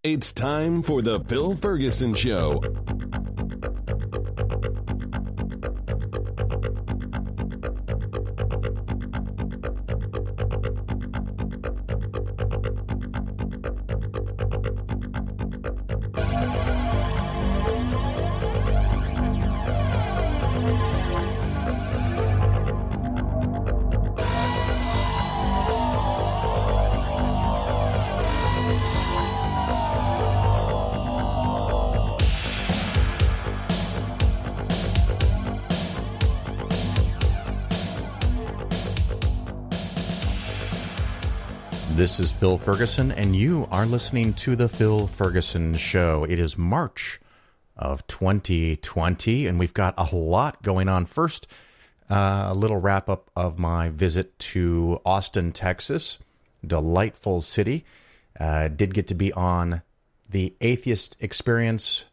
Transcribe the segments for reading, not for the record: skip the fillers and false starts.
It's time for the Phil Ferguson Show. This is Phil Ferguson, and you are listening to The Phil Ferguson Show. It is March of 2020, and we've got a lot going on. First, a little wrap-up of my visit to Austin, Texas. Delightful city. Did get to be on the Atheist Experience,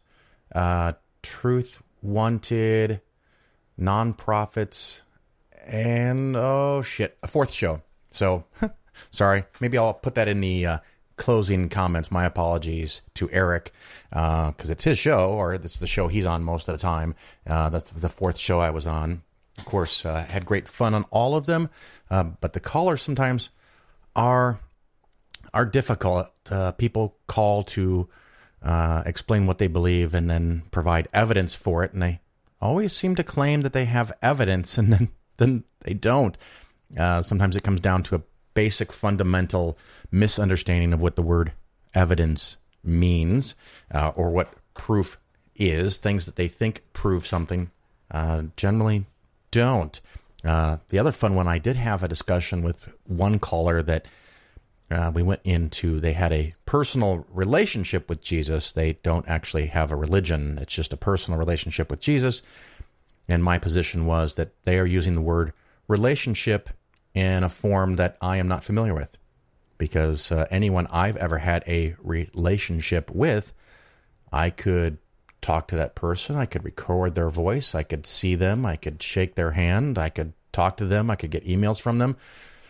Truth Wanted, Nonprofits, and, a fourth show. So... Sorry, maybe I'll put that in the closing comments. My apologies to Eric, because it's his show, or it's the show he's on most of the time. That's the fourth show I was on. Of course, had great fun on all of them, but the callers sometimes are difficult. People call to explain what they believe and then provide evidence for it, and they always seem to claim that they have evidence, and then they don't. Sometimes it comes down to a basic fundamental misunderstanding of what the word evidence means, or what proof is. Things that they think prove something generally don't. The other fun one, I did have a discussion with one caller that we went into. They had a personal relationship with Jesus. They don't actually have a religion. It's just a personal relationship with Jesus. And my position was that they are using the word relationship in a form that I am not familiar with, because anyone I've ever had a relationship with, I could talk to that person, I could record their voice, I could see them, I could shake their hand, I could talk to them, I could get emails from them.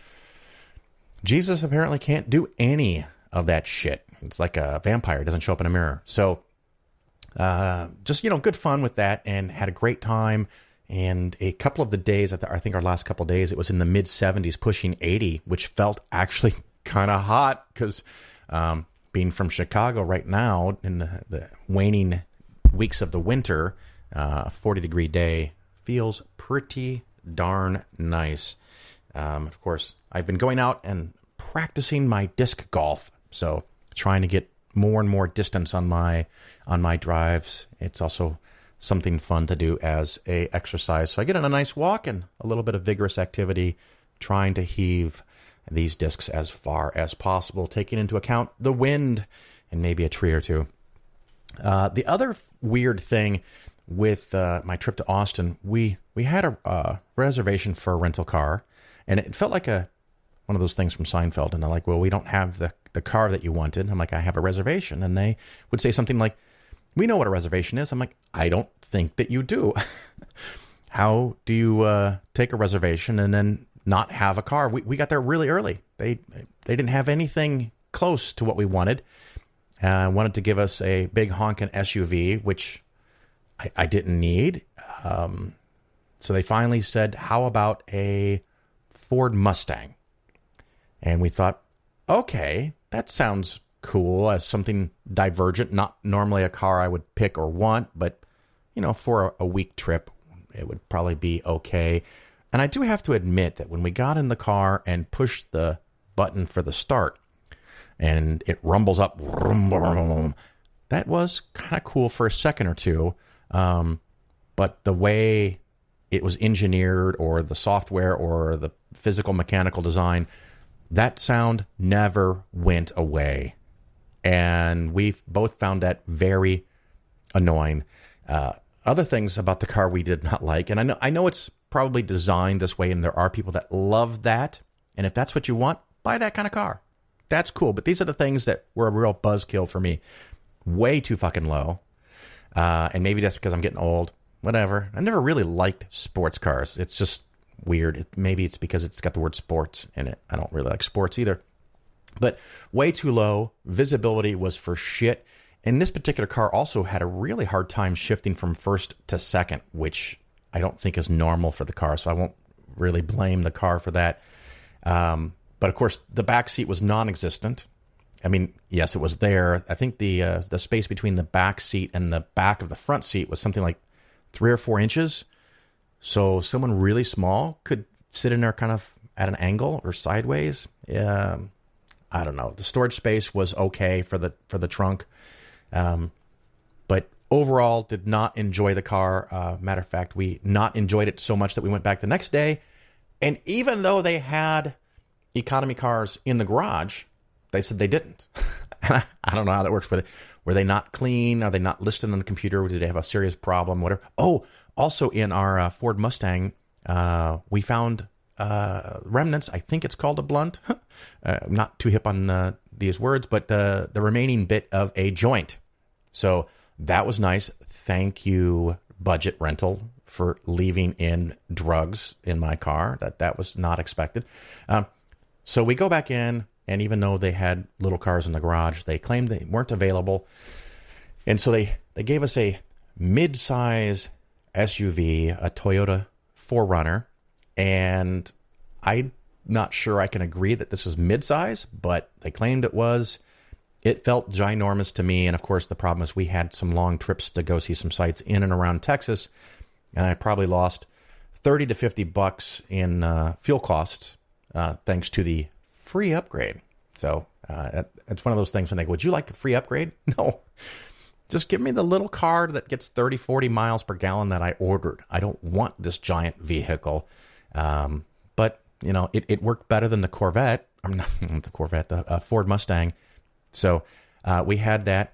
Jesus apparently can't do any of that shit. It's like a vampire, doesn't show up in a mirror. So just, good fun with that, and had a great time. And a couple of the days, I think our last couple of days, it was in the mid-70s, pushing 80, which felt actually kind of hot, because being from Chicago right now, in the waning weeks of the winter, a 40-degree day feels pretty darn nice. Of course, I've been going out and practicing my disc golf, so trying to get more and more distance on my drives. It's also something fun to do as a exercise. So I get in a nice walk and a little bit of vigorous activity, trying to heave these discs as far as possible, taking into account the wind and maybe a tree or two. The other weird thing with my trip to Austin, we had a reservation for a rental car, and it felt like one of those things from Seinfeld. And they're like, well, we don't have the car that you wanted. I'm like, I have a reservation. And they would say something like, we know what a reservation is. I'm like, I don't think that you do. How do you take a reservation and then not have a car? We got there really early. They didn't have anything close to what we wanted. Wanted to give us a big honking SUV, which I didn't need. So they finally said, how about a Ford Mustang? And we thought, okay, that sounds cool, as something divergent, not normally a car I would pick or want, but for a week trip, it would probably be okay. And I do have to admit that when we got in the car and pushed the button for the start, and it rumbles up, that was kind of cool for a second or two. But the way it was engineered, or the software, or the physical mechanical design, that sound never went away. And we've both found that very annoying. Other things about the car we did not like, and I know it's probably designed this way, and there are people that love that. And if that's what you want, buy that kind of car. That's cool. But these are the things that were a real buzzkill for me. Way too fucking low. And maybe that's because I'm getting old. Whatever. I never really liked sports cars. It's just weird. Maybe it's because it's got the word sports in it. I don't really like sports either. But way too low. Visibility was for shit. And this particular car also had a really hard time shifting from first to second, which I don't think is normal for the car. So I won't really blame the car for that. But of course, the back seat was non-existent. I mean, yes, it was there. I think the space between the back seat and the back of the front seat was something like 3 or 4 inches. So someone really small could sit in there kind of at an angle or sideways. I don't know. The storage space was okay for the trunk. But overall, did not enjoy the car. Matter of fact, we not enjoyed it so much that we went back the next day. And even though they had economy cars in the garage, they said they didn't. I don't know how that works. Were they not clean? Are they not listed on the computer? Did they have a serious problem? Whatever. Oh, also in our Ford Mustang, we found remnants. I think it's called a blunt. I'm not too hip on these words, but the remaining bit of a joint. So that was nice. Thank you, Budget Rental, for leaving in drugs in my car. That was not expected. So we go back in, and even though they had little cars in the garage, they claimed they weren't available. And so they gave us a mid-size SUV, a Toyota 4Runner, and I'm not sure I can agree that this is mid-size, but they claimed it was. It felt ginormous to me, and of course the problem is we had some long trips to go see some sites in and around Texas, and I probably lost $30 to $50 in fuel costs thanks to the free upgrade. So it's one of those things when they go, would you like a free upgrade? No. Just give me the little car that gets 30, 40 miles per gallon that I ordered. I don't want this giant vehicle. But, you know, it worked better than the Corvette. I'm not the Corvette, the Ford Mustang. So we had that.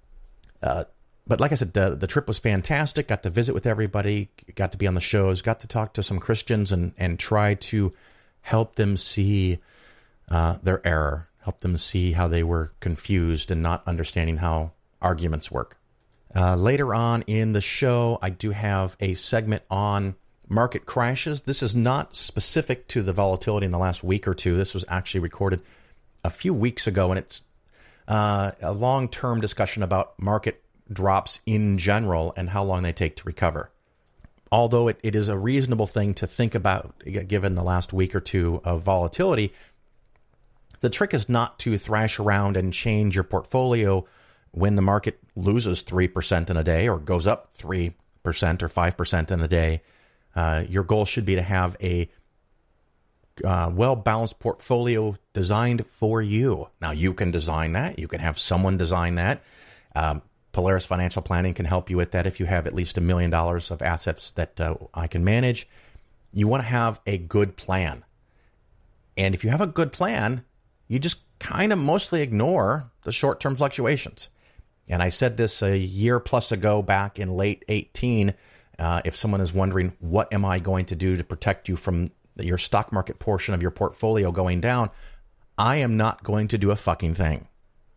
But like I said, the trip was fantastic. Got to visit with everybody. Got to be on the shows. Got to talk to some Christians and try to help them see their error. Help them see how they were confused and not understanding how arguments work. Later on in the show, I do have a segment on market crashes. This is not specific to the volatility in the last week or two. This was actually recorded a few weeks ago, and it's a long-term discussion about market drops in general and how long they take to recover. Although it is a reasonable thing to think about, given the last week or two of volatility, the trick is not to thrash around and change your portfolio when the market loses 3% in a day or goes up 3% or 5% in a day. Your goal should be to have a well-balanced portfolio designed for you. Now, you can design that. You can have someone design that. Polaris Financial Planning can help you with that if you have at least $1 million of assets that I can manage. You want to have a good plan. And if you have a good plan, you just kind of mostly ignore the short-term fluctuations. And I said this a year plus ago back in late 18. If someone is wondering, what am I going to do to protect you from your stock market portion of your portfolio going down? I am not going to do a fucking thing.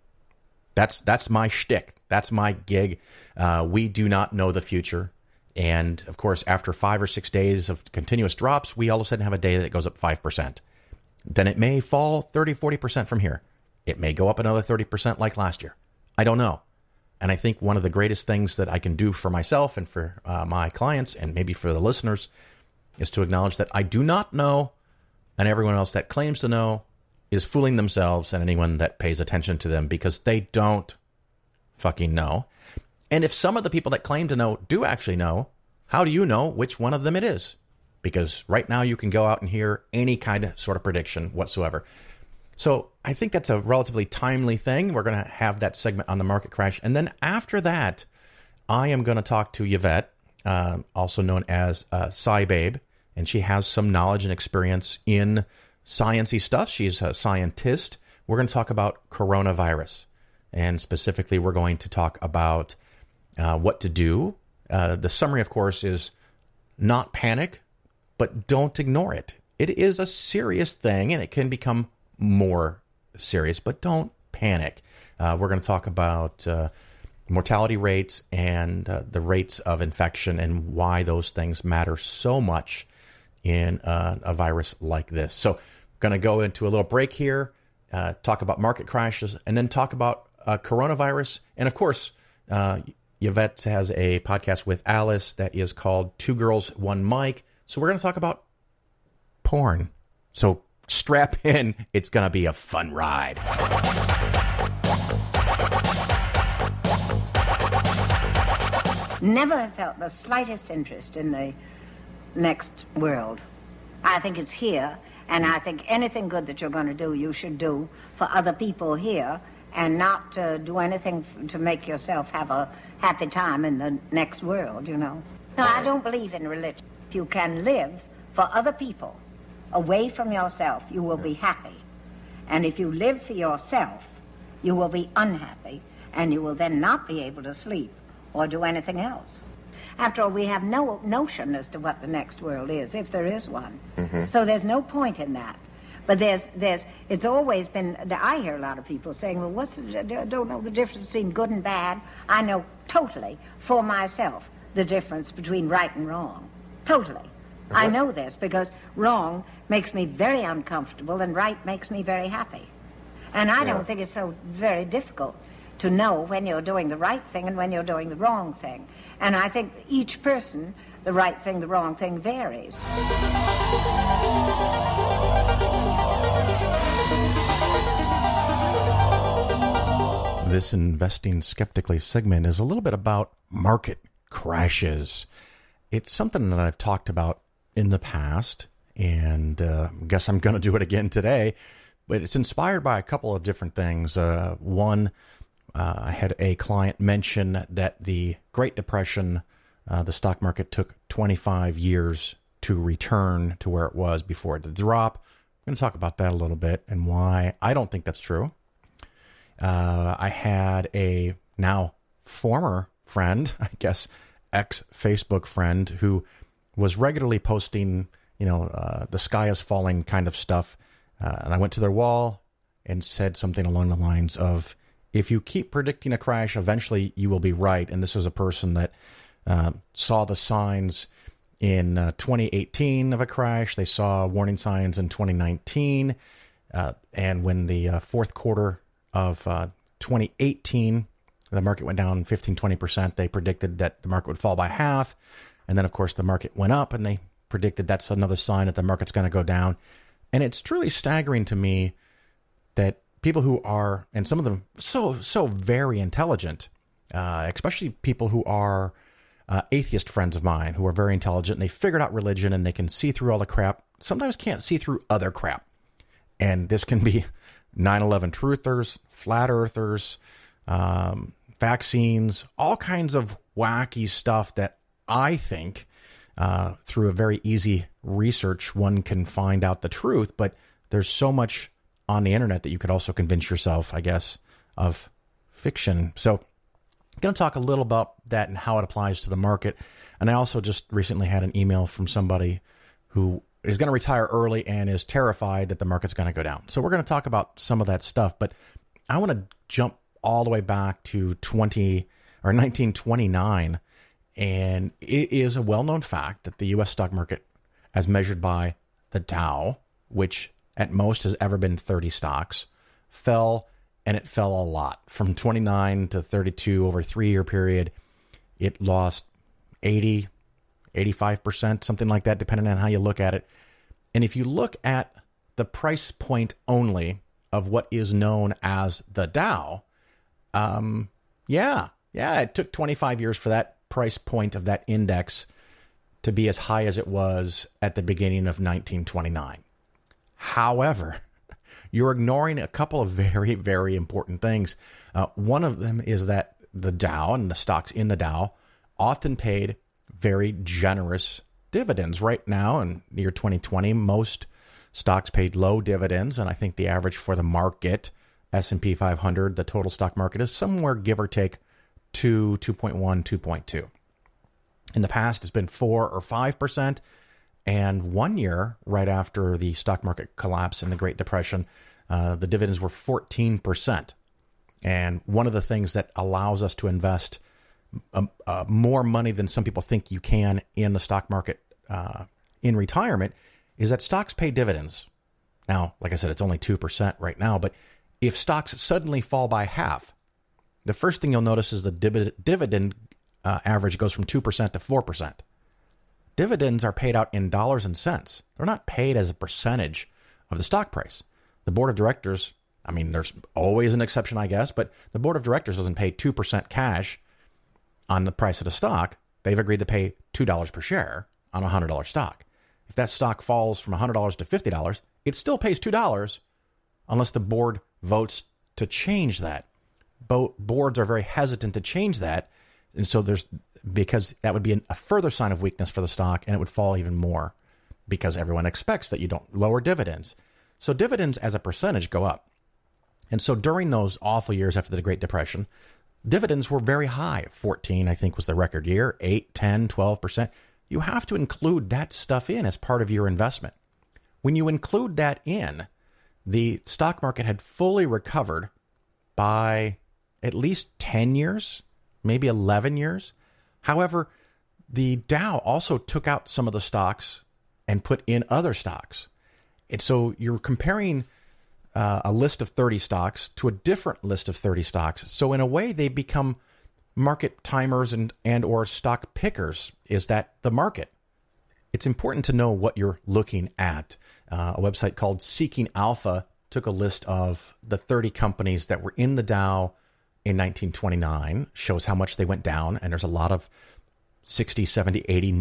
That's my shtick. That's my gig. We do not know the future. And of course, after 5 or 6 days of continuous drops, we all of a sudden have a day that it goes up 5%. Then it may fall 30, 40% from here. It may go up another 30% like last year. I don't know. And I think one of the greatest things that I can do for myself and for my clients and maybe for the listeners is to acknowledge that I do not know, and everyone else that claims to know is fooling themselves and anyone that pays attention to them, because they don't fucking know. And if some of the people that claim to know do actually know, how do you know which one of them it is? Because right now you can go out and hear any kind of sort of prediction whatsoever. So I think that's a relatively timely thing. We're going to have that segment on the market crash. And then after that, I am going to talk to Yvette, also known as Scibabe, and she has some knowledge and experience in sciencey stuff. She's a scientist. We're going to talk about coronavirus. And specifically, we're going to talk about what to do. The summary, of course, is not panic, but don't ignore it. It is a serious thing, and it can become more serious, but don't panic. We're going to talk about mortality rates and the rates of infection and why those things matter so much in a virus like this. So going to go into a little break here. talk about market crashes, and then talk about coronavirus. And of course, Yvette has a podcast with Alice that is called Two Girls, One Mic. So we're going to talk about porn. So strap in. It's going to be a fun ride. Never felt the slightest interest in the next world. I think it's here, and I think anything good that you're going to do, you should do for other people here, and not do anything to make yourself have a happy time in the next world, you know. No, I don't believe in religion. If you can live for other people, away from yourself, you will be happy. And if you live for yourself, you will be unhappy, and you will then not be able to sleep or do anything else. After all, we have no notion as to what the next world is, if there is one. Mm-hmm. So there's no point in that. But it's always been, I hear a lot of people saying, well, don't know the difference between good and bad. I know totally, for myself, the difference between right and wrong. Totally. Mm-hmm. I know this because wrong makes me very uncomfortable and right makes me very happy. And I don't think it's so very difficult to know when you're doing the right thing and when you're doing the wrong thing. And I think each person, the right thing, the wrong thing, varies. This Investing Skeptically segment is a little bit about market crashes. It's something that I've talked about in the past, and I guess I'm going to do it again today. But it's inspired by a couple of different things. One, I had a client mention that the Great Depression, the stock market took 25 years to return to where it was before it did drop. I'm going to talk about that a little bit and why I don't think that's true. I had a now former friend, I guess ex-Facebook friend, who was regularly posting, the sky is falling kind of stuff. And I went to their wall and said something along the lines of, if you keep predicting a crash, eventually you will be right. And this was a person that saw the signs in 2018 of a crash. They saw warning signs in 2019. And when the fourth quarter of 2018, the market went down 15-20%, they predicted that the market would fall by half. And then, of course, the market went up, and they predicted that's another sign that the market's going to go down. And it's truly staggering to me that people who are, and some of them so very intelligent, especially people who are atheist friends of mine who are very intelligent, and they figured out religion and they can see through all the crap, sometimes can't see through other crap. And this can be 9/11 truthers, flat earthers, vaccines, all kinds of wacky stuff that I think through a very easy research, one can find out the truth. But there's so much on the internet that you could also convince yourself, I guess, of fiction. So I'm going to talk a little about that and how it applies to the market. And I also just recently had an email from somebody who is going to retire early and is terrified that the market's going to go down. So we're going to talk about some of that stuff. But I want to jump all the way back to 1929. And it is a well-known fact that the U.S. stock market, as measured by the Dow, which at most has ever been 30 stocks, fell, and it fell a lot. From 29 to 32 over a 3-year period, it lost 80, 85%, something like that, depending on how you look at it. And if you look at the price point only of what is known as the Dow, it took 25 years for that price point of that index to be as high as it was at the beginning of 1929. However, you're ignoring a couple of very, very important things. One of them is that the Dow and the stocks in the Dow often paid very generous dividends. Right now, in the year 2020, most stocks paid low dividends, and I think the average for the market, S&P 500, the total stock market, is somewhere, give or take, 2.1, 2.2. In the past, it's been 4 or 5%. And 1 year, right after the stock market collapse in the Great Depression, the dividends were 14%. And one of the things that allows us to invest more money than some people think you can in the stock market in retirement is that stocks pay dividends. Now, like I said, it's only 2% right now, but if stocks suddenly fall by half, the first thing you'll notice is the dividend average goes from 2% to 4%. Dividends are paid out in dollars and cents. They're not paid as a percentage of the stock price. The board of directors, I mean, there's always an exception, I guess, but the board of directors doesn't pay 2% cash on the price of the stock. They've agreed to pay $2 per share on a $100 stock. If that stock falls from $100 to $50, it still pays $2 unless the board votes to change that. Boards are very hesitant to change that. And so because that would be a further sign of weakness for the stock, and it would fall even more because everyone expects that you don't lower dividends. So dividends as a percentage go up. And so during those awful years after the Great Depression, dividends were very high. 14, I think, was the record year, 8, 10, 12%. You have to include that stuff in as part of your investment. When you include that in, the stock market had fully recovered by at least 10 years, maybe 11 years. However, the Dow also took out some of the stocks and put in other stocks. And so you're comparing a list of 30 stocks to a different list of 30 stocks. So in a way, they become market timers and or stock pickers. Is that the market? It's important to know what you're looking at. A website called Seeking Alpha took a list of the 30 companies that were in the Dow in 1929, shows how much they went down, and there's a lot of 60, 70, 80,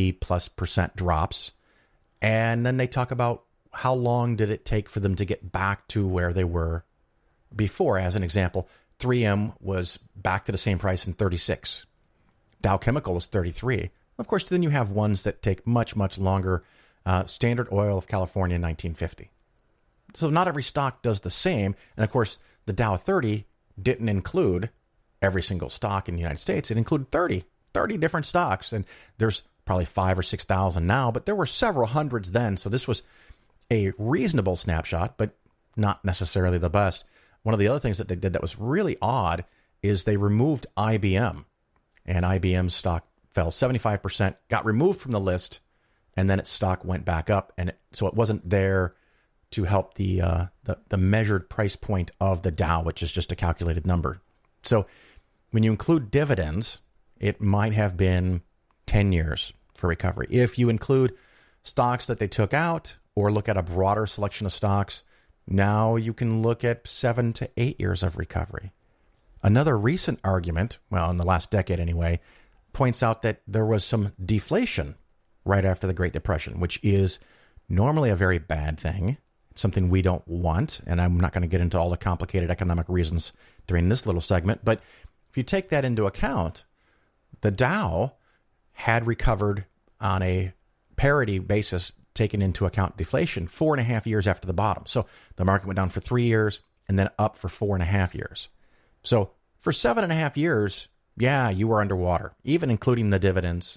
90+% drops. And then they talk about how long did it take for them to get back to where they were before. As an example, 3M was back to the same price in 36. Dow Chemical is 33. Of course, then you have ones that take much, much longer. Standard Oil of California in 1950. So not every stock does the same. And of course, the Dow 30 didn't include every single stock in the United States. It included 30 different stocks. And there's probably 5,000 or 6,000 now, but there were several hundreds then. So this was a reasonable snapshot, but not necessarily the best. One of the other things that they did that was really odd is they removed IBM. And IBM's stock fell 75%, got removed from the list, and then its stock went back up. And so it wasn't there to help the measured price point of the Dow, which is just a calculated number. So when you include dividends, it might have been 10 years for recovery. If you include stocks that they took out or look at a broader selection of stocks, now you can look at 7 to 8 years of recovery. Another recent argument, well, in the last decade anyway, points out that there was some deflation right after the Great Depression, which is normally a very bad thing, something we don't want. And I'm not going to get into all the complicated economic reasons during this little segment. But if you take that into account, the Dow had recovered on a parity basis, taking into account deflation, 4.5 years after the bottom. So the market went down for 3 years and then up for 4.5 years. So for 7.5 years, yeah, you were underwater, even including the dividends.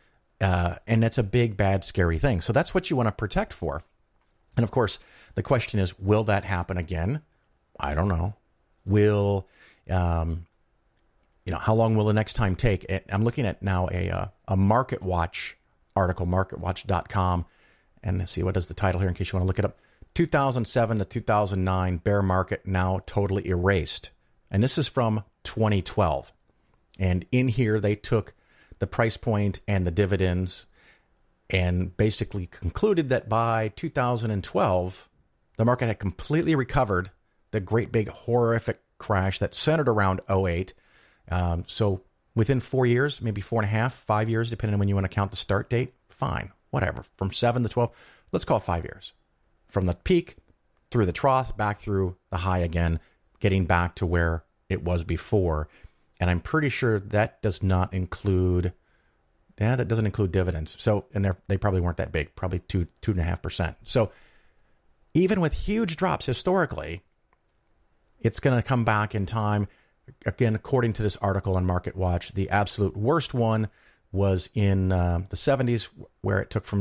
And that's a big, bad, scary thing. So that's what you want to protect for. And of course, the question is, will that happen again? I don't know. Will, how long will the next time take? I'm looking at now a Market Watch article, marketwatch.com. And let's see, what is the title here in case you want to look it up? 2007 to 2009 bear market now totally erased. And this is from 2012. And in here, they took the price point and the dividends and basically concluded that by 2012, the market had completely recovered the great big horrific crash that centered around 08. So within 4 years, maybe 4.5, 5 years, depending on when you want to count the start date, fine, whatever. From 7 to 12, let's call it 5 years. From the peak through the trough, back through the high again, getting back to where it was before. And I'm pretty sure that does not include, that doesn't include dividends. So, and they probably weren't that big, probably 2.5%. So even with huge drops historically, it's going to come back in time. Again, according to this article on Market Watch, the absolute worst one was in the 70s, where it took from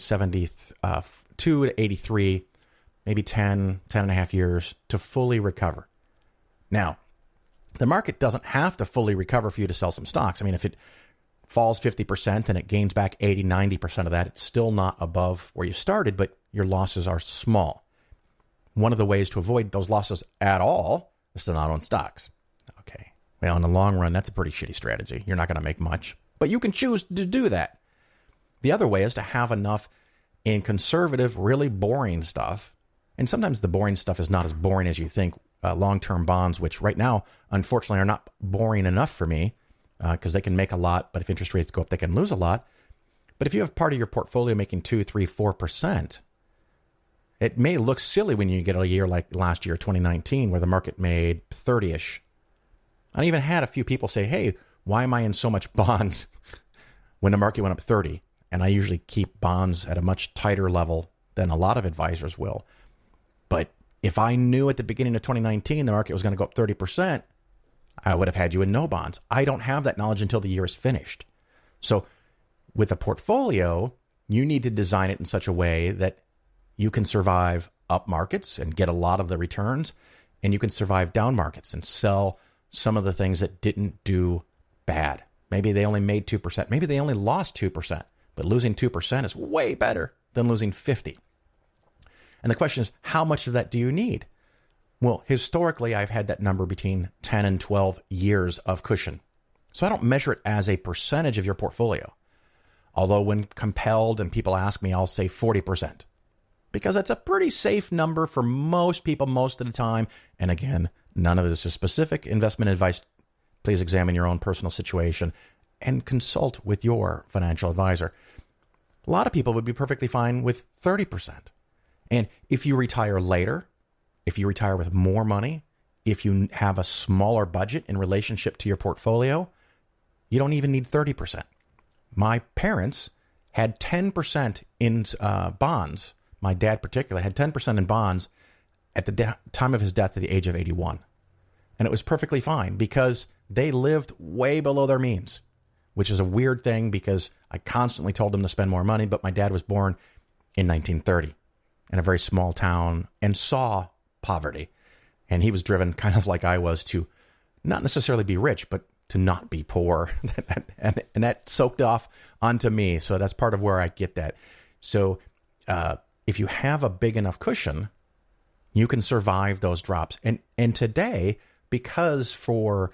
1972 to 83, maybe 10 and a half years to fully recover. Now, the market doesn't have to fully recover for you to sell some stocks. I mean, if it falls 50% and it gains back 80, 90% of that, it's still not above where you started, but your losses are small. one of the ways to avoid those losses at all is to not own stocks. Okay. Well, in the long run, that's a pretty shitty strategy. You're not going to make much, but you can choose to do that. The other way is to have enough in conservative, really boring stuff. And sometimes the boring stuff is not as boring as you think. Long-term bonds, which right now, unfortunately, are not boring enough for me because they can make a lot, but if interest rates go up, they can lose a lot. But if you have part of your portfolio making 2, 3, 4%, it may look silly when you get a year like last year, 2019, where the market made 30-ish. I even had a few people say, hey, why am I in so much bonds when the market went up 30? And I usually keep bonds at a much tighter level than a lot of advisors will. But if I knew at the beginning of 2019 the market was going to go up 30%, I would have had you in no bonds. I don't have that knowledge until the year is finished. So with a portfolio, you need to design it in such a way that you can survive up markets and get a lot of the returns, and you can survive down markets and sell some of the things that didn't do bad. Maybe they only made 2%. Maybe they only lost 2%, but losing 2% is way better than losing 50. And the question is, how much of that do you need? Well, historically, I've had that number between 10 and 12 years of cushion. So I don't measure it as a percentage of your portfolio. Although when compelled and people ask me, I'll say 40%. Because that's a pretty safe number for most people most of the time. And again, none of this is specific investment advice. Please examine your own personal situation and consult with your financial advisor. A lot of people would be perfectly fine with 30%. And if you retire later, if you retire with more money, if you have a smaller budget in relationship to your portfolio, you don't even need 30%. My parents had 10% in bonds. My dad particularly had 10% in bonds at the time of his death at the age of 81. And it was perfectly fine because they lived way below their means, which is a weird thing because I constantly told them to spend more money, but my dad was born in 1930. In a very small town and saw poverty. And he was driven kind of like I was to not necessarily be rich, but to not be poor. and that soaked off onto me. So that's part of where I get that. So if you have a big enough cushion, you can survive those drops. And today, because for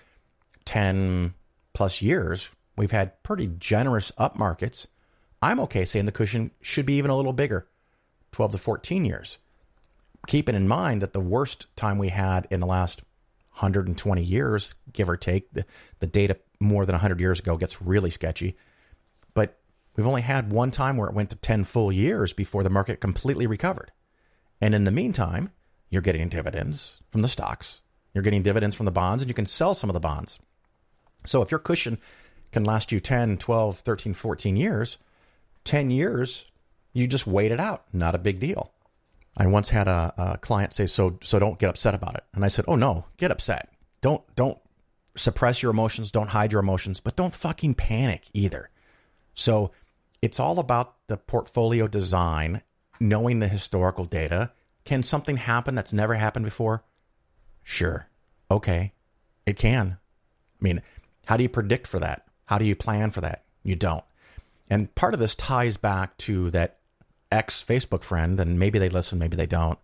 10 plus years, we've had pretty generous up markets, I'm okay saying the cushion should be even a little bigger. 12 to 14 years. Keeping in mind that the worst time we had in the last 120 years, give or take, the data more than 100 years ago gets really sketchy. But we've only had one time where it went to 10 full years before the market completely recovered. And in the meantime, you're getting dividends from the stocks. You're getting dividends from the bonds, and you can sell some of the bonds. So if your cushion can last you 10, 12, 13, 14 years, 10 years, you just wait it out. Not a big deal. I once had a client say, so don't get upset about it. And I said, oh no, get upset. Don't suppress your emotions. Don't hide your emotions, but don't fucking panic either. So it's all about the portfolio design, knowing the historical data. Can something happen that's never happened before? Sure. Okay. It can. I mean, how do you predict for that? How do you plan for that? You don't. And part of this ties back to that ex-Facebook friend, and maybe they listen, maybe they don't,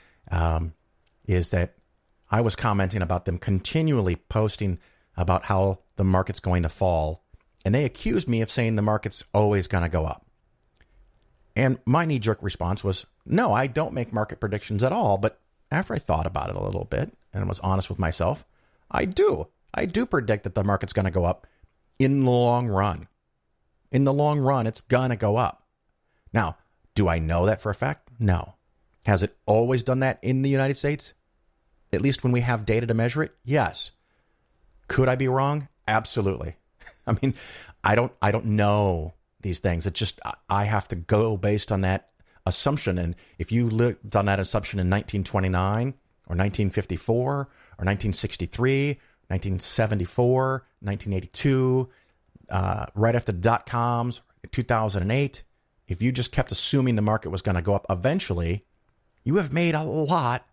is that I was commenting about them continually posting about how the market's going to fall. And they accused me of saying the market's always going to go up. And my knee-jerk response was, no, I don't make market predictions at all. But after I thought about it a little bit and was honest with myself, I do. I do predict that the market's going to go up in the long run. In the long run, it's going to go up. Now, do I know that for a fact? No. Has it always done that in the United States? At least when we have data to measure it? Yes. Could I be wrong? Absolutely. I mean, I don't know these things. It's just, I have to go based on that assumption. And if you lived on that assumption in 1929 or 1954 or 1963, 1974, 1982, right after the dot-coms, 2008, if you just kept assuming the market was going to go up eventually, you have made a lot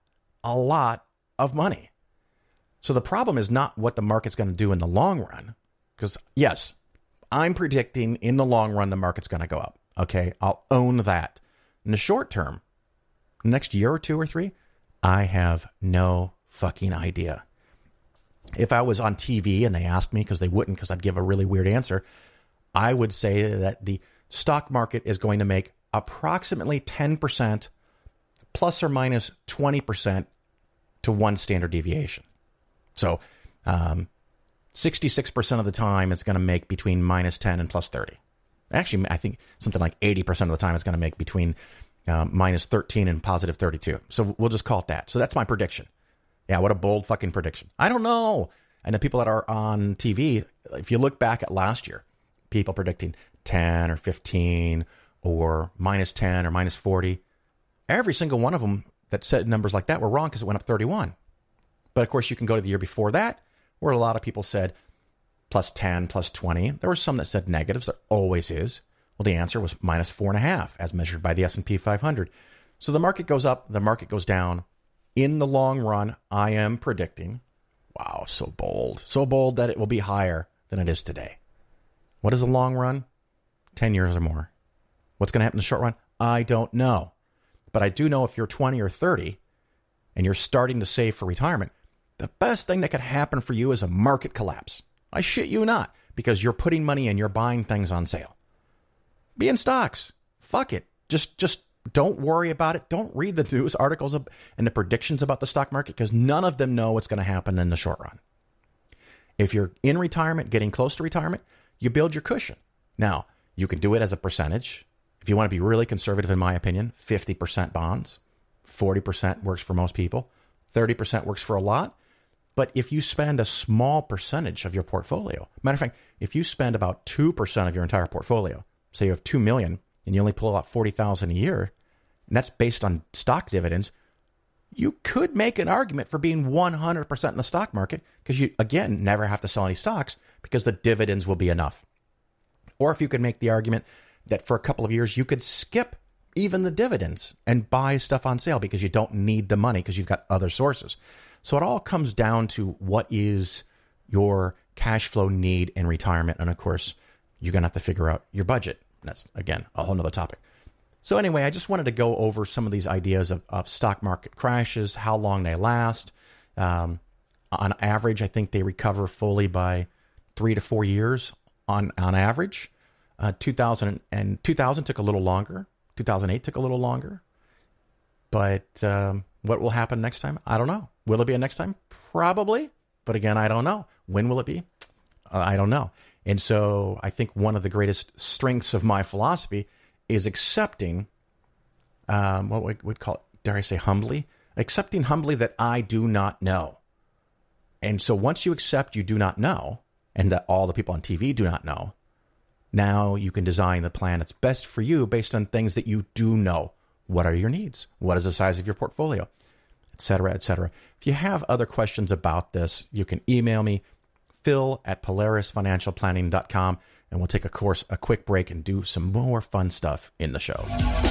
of money. So the problem is not what the market's going to do in the long run. Because, yes, I'm predicting in the long run the market's going to go up. Okay, I'll own that. In the short term, next year or two or three, I have no fucking idea. If I was on TV and they asked me, because they wouldn't, because I'd give a really weird answer, I would say that the stock market is going to make approximately 10% plus or minus 20% to one standard deviation. So 66% of the time it's going to make between minus 10 and plus 30. Actually, I think something like 80% of the time it's going to make between minus 13 and positive 32. So we'll just call it that. So that's my prediction. Yeah, what a bold fucking prediction. I don't know. And the people that are on TV, if you look back at last year, people predicting 10 or 15 or minus 10 or minus 40, every single one of them that said numbers like that were wrong because it went up 31. But of course, you can go to the year before that, where a lot of people said plus 10, plus 20. There were some that said negatives. There always is. Well, the answer was minus 4.5 as measured by the S&P 500. So the market goes up, the market goes down. In the long run, I am predicting, wow, so bold that it will be higher than it is today. What is the long run? 10 years or more. What's going to happen in the short run? I don't know. But I do know if you're 20 or 30 and you're starting to save for retirement, the best thing that could happen for you is a market collapse. I shit you not, because you're putting money in, you're buying things on sale. Be in stocks. Fuck it. Just don't worry about it. Don't read the news articles and the predictions about the stock market, because none of them know what's going to happen in the short run. If you're in retirement, getting close to retirement, you build your cushion. Now, you can do it as a percentage. If you want to be really conservative, in my opinion, 50% bonds, 40% works for most people, 30% works for a lot. But if you spend a small percentage of your portfolio, matter of fact, if you spend about 2% of your entire portfolio, say you have $2 million and you only pull out $40,000 a year, and that's based on stock dividends, you could make an argument for being 100% in the stock market, because you, again, never have to sell any stocks because the dividends will be enough. Or if you could make the argument that for a couple of years you could skip even the dividends and buy stuff on sale because you don't need the money because you've got other sources. So it all comes down to what is your cash flow need in retirement. And of course, you're going to have to figure out your budget. That's, again, a whole nother topic. So anyway, I just wanted to go over some of these ideas of stock market crashes, how long they last. On average, I think they recover fully by 3 to 4 years on average. 2000 took a little longer. 2008 took a little longer. But what will happen next time? I don't know. Will it be a next time? Probably. But again, I don't know. When will it be? I don't know. And so I think one of the greatest strengths of my philosophy is accepting, what we would call it, dare I say humbly? Accepting humbly that I do not know. And so once you accept you do not know, and that all the people on TV do not know, now you can design the plan that's best for you based on things that you do know. What are your needs? What is the size of your portfolio? Et cetera, et cetera. If you have other questions about this, you can email me, phil@polarisfinancialplanning.com, and we'll take a quick break and do some more fun stuff in the show.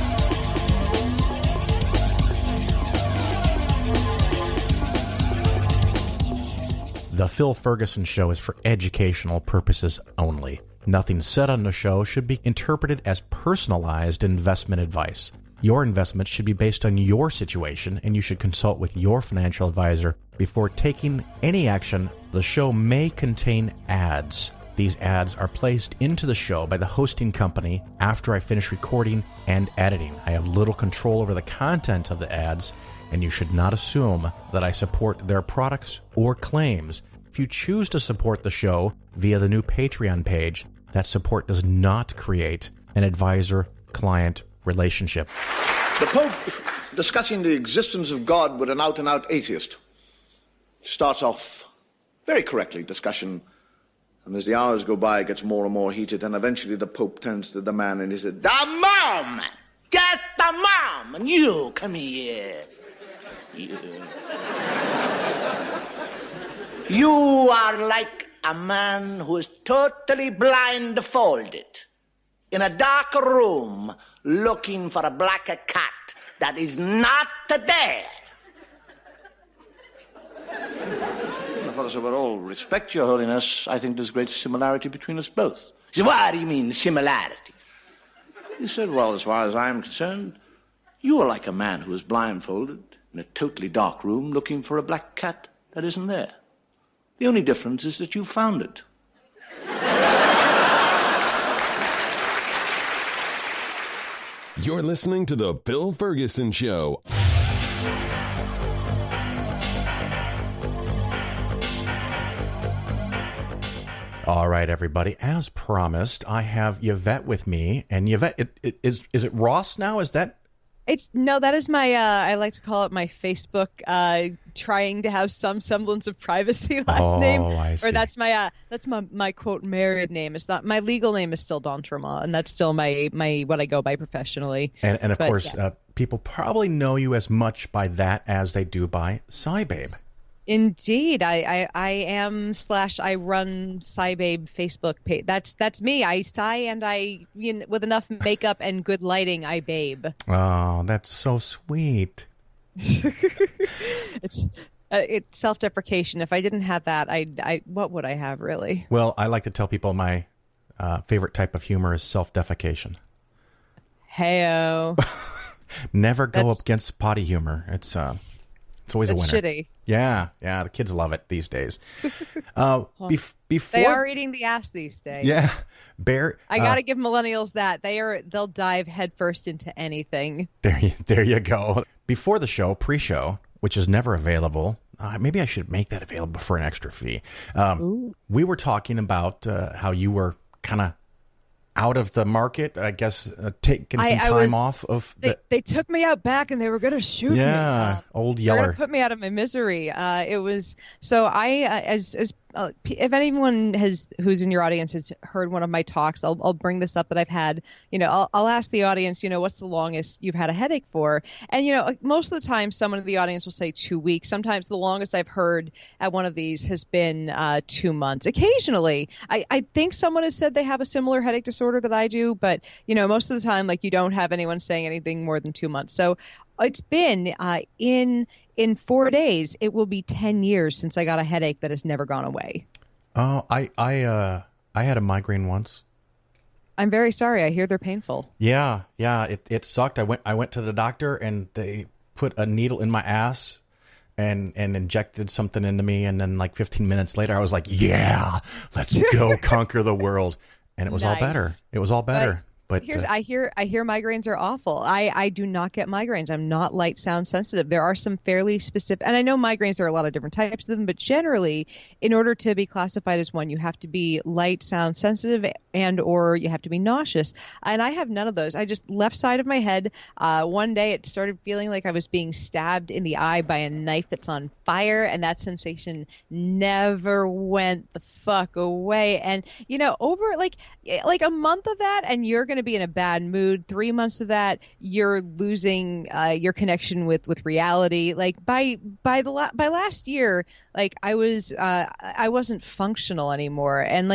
The Phil Ferguson Show is for educational purposes only. Nothing said on the show should be interpreted as personalized investment advice. Your investments should be based on your situation, and you should consult with your financial advisor before taking any action. The show may contain ads. These ads are placed into the show by the hosting company after I finish recording and editing. I have little control over the content of the ads, and you should not assume that I support their products or claims. If you choose to support the show via the new Patreon page, that support does not create an advisor-client relationship. The Pope, discussing the existence of God with an out-and-out atheist, starts off very correctly discussion, and as the hours go by, it gets more and more heated, and eventually the Pope turns to the man and he said, "The mom! Get the mom! And you, come here. You are like a man who is totally blindfolded in a dark room looking for a black cat that is not there." The fellow said, "With all respect, Your Holiness, I think there's great similarity between us both." He said, "What do you mean, similarity?" He said, "Well, as far as I'm concerned, you are like a man who is blindfolded in a totally dark room looking for a black cat that isn't there. The only difference is that you found it. You're listening to The Bill Ferguson Show. All right, everybody. As promised, I have Yvette with me. And Yvette, is it Ross now? Is that? That is my, I like to call it my Facebook, trying to have some semblance of privacy last name. I see. Or that's my quote married name. It's not, my legal name is still Don Tremont, and that's still my what I go by professionally. And of course, yeah. People probably know you as much by that as they do by Scibabe. Indeed, I am / I run Scibabe Facebook page. That's me. I sigh and with enough makeup and good lighting, I babe. Oh, that's so sweet. It's self-deprecation. If I didn't have that, I what would I have really? Well, I like to tell people my favorite type of humor is self-defecation. Heyo. Never go up against potty humor. It's always a winner. Shitty. Yeah, the kids love it these days. Before they are eating the ass these days. Yeah, I gotta give millennials that they'll dive headfirst into anything. There you go. Before the show, pre-show, which is never available. Maybe I should make that available for an extra fee. We were talking about how you were kind of out of the market, I guess, taking some time off of. They took me out back, and they were going to shoot me. Yeah, old Yeller. Put me out of my misery. It was so. If anyone who's in your audience has heard one of my talks, I'll bring this up that I've had. I'll ask the audience, what's the longest you've had a headache for? And most of the time, someone in the audience will say 2 weeks. Sometimes the longest I've heard at one of these has been 2 months. Occasionally, I think someone has said they have a similar headache disorder that I do, but most of the time, you don't have anyone saying anything more than 2 months. So it's been in 4 days, it will be 10 years since I got a headache that has never gone away. Oh, I had a migraine once. I'm very sorry. I hear they're painful. Yeah, it sucked. I went to the doctor and they put a needle in my ass and injected something into me, and then 15 minutes later I was like, yeah, let's go conquer the world. And it was all better. It was all better. But I hear migraines are awful. I do not get migraines. I'm not light sound sensitive. There are some fairly specific, and I know migraines, there are a lot of different types of them, but generally, in order to be classified as one, you have to be light sound sensitive or you have to be nauseous. And I have none of those. I just left side of my head. One day it started feeling like I was being stabbed in the eye by a knife that's on fire, and that sensation never went the fuck away. And over like a month of that, and you're going to be in a bad mood. 3 months of that, you're losing your connection with reality. By last year, I wasn't functional anymore. And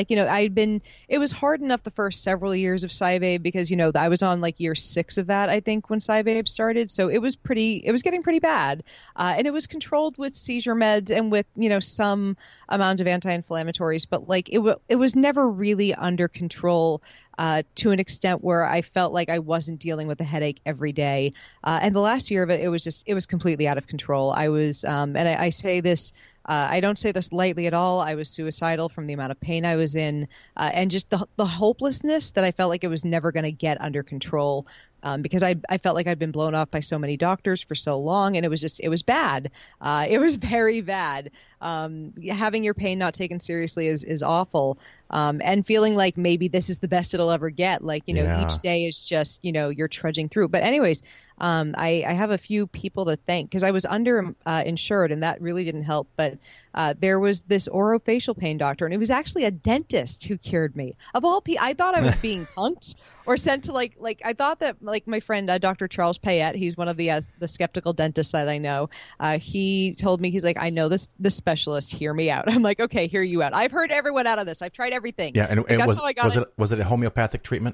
it was hard enough the first several years of Scibabe because I was on year 6 of that, I think, when Scibabe started. So it was getting pretty bad, and it was controlled with seizure meds and with some amount of anti-inflammatories, but it was never really under control to an extent where I felt like I wasn't dealing with a headache every day. And the last year of it, it was completely out of control. I was, and I say this, I don't say this lightly at all. I was suicidal from the amount of pain I was in, and just the hopelessness that I felt like it was never going to get under control. Because I felt like I'd been blown off by so many doctors for so long, and it was bad. It was very bad. Having your pain not taken seriously is awful. And feeling like maybe this is the best it'll ever get. Each day is just, you're trudging through. But anyways, I have a few people to thank because I was under insured, and that really didn't help. But there was this orofacial pain doctor, and it was actually a dentist who cured me. Of all people, I thought I was being punked or sent to I thought that my friend Dr. Charles Payette, he's one of the skeptical dentists that I know. He told me, he's like, I know this specialist, hear me out. I'm like, okay, hear you out. I've heard everyone out of this. I've tried everything. Yeah, and was it a homeopathic treatment?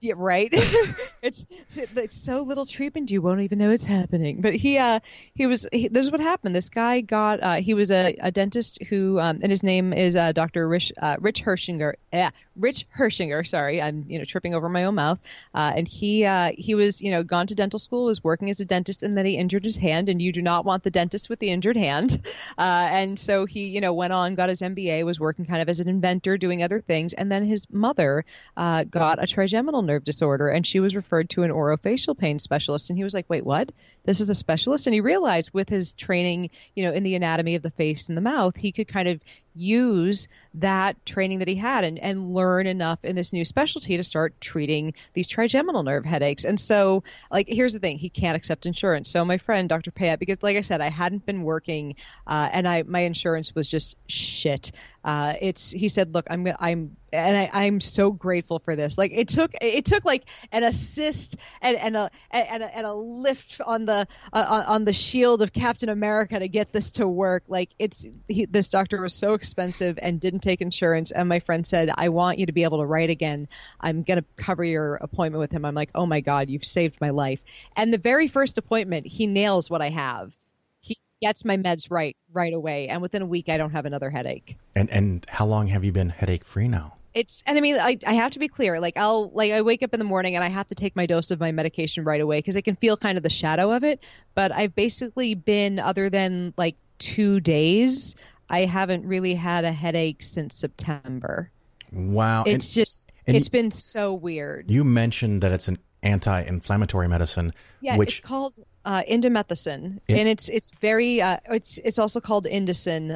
Yeah, right. It's so little treatment you won't even know it's happening. But this is what happened. This guy got he was a dentist who and his name is Dr. Rich Hershinger. Rich Hershinger. Sorry, I'm tripping over my own mouth. And he was gone to dental school, was working as a dentist, and then he injured his hand. And you do not want the dentist with the injured hand. And so he went on, got his MBA, was working kind of as an inventor, doing other things, and then his mother got a trigeminal nerve disorder, and she was referred to an orofacial pain specialist. And he was like, wait, what? This is a specialist? And he realized with his training, in the anatomy of the face and the mouth, he could kind of use that training that he had and learn enough in this new specialty to start treating these trigeminal nerve headaches. And so, here's the thing, he can't accept insurance. So my friend, Dr. Payette, because like I said, I hadn't been working and my insurance was just shit. He said, look, I'm so grateful for this. It took like an assist and a lift on the shield of Captain America to get this to work. This doctor was so expensive and didn't take insurance. And my friend said, I want you to be able to write again. I'm going to cover your appointment with him. I'm like, oh my God, you've saved my life. And the very first appointment, he nails what I have. He gets my meds right away. And within a week, I don't have another headache. And how long have you been headache free now? I have to be clear. I wake up in the morning and I have to take my dose of my medication right away because I can feel kind of the shadow of it. But I've basically been, other than 2 days, I haven't really had a headache since September. Wow. It's been so weird. You mentioned that it's an anti-inflammatory medicine. Yeah, it's called indomethacin, and it's very it's also called Indocin,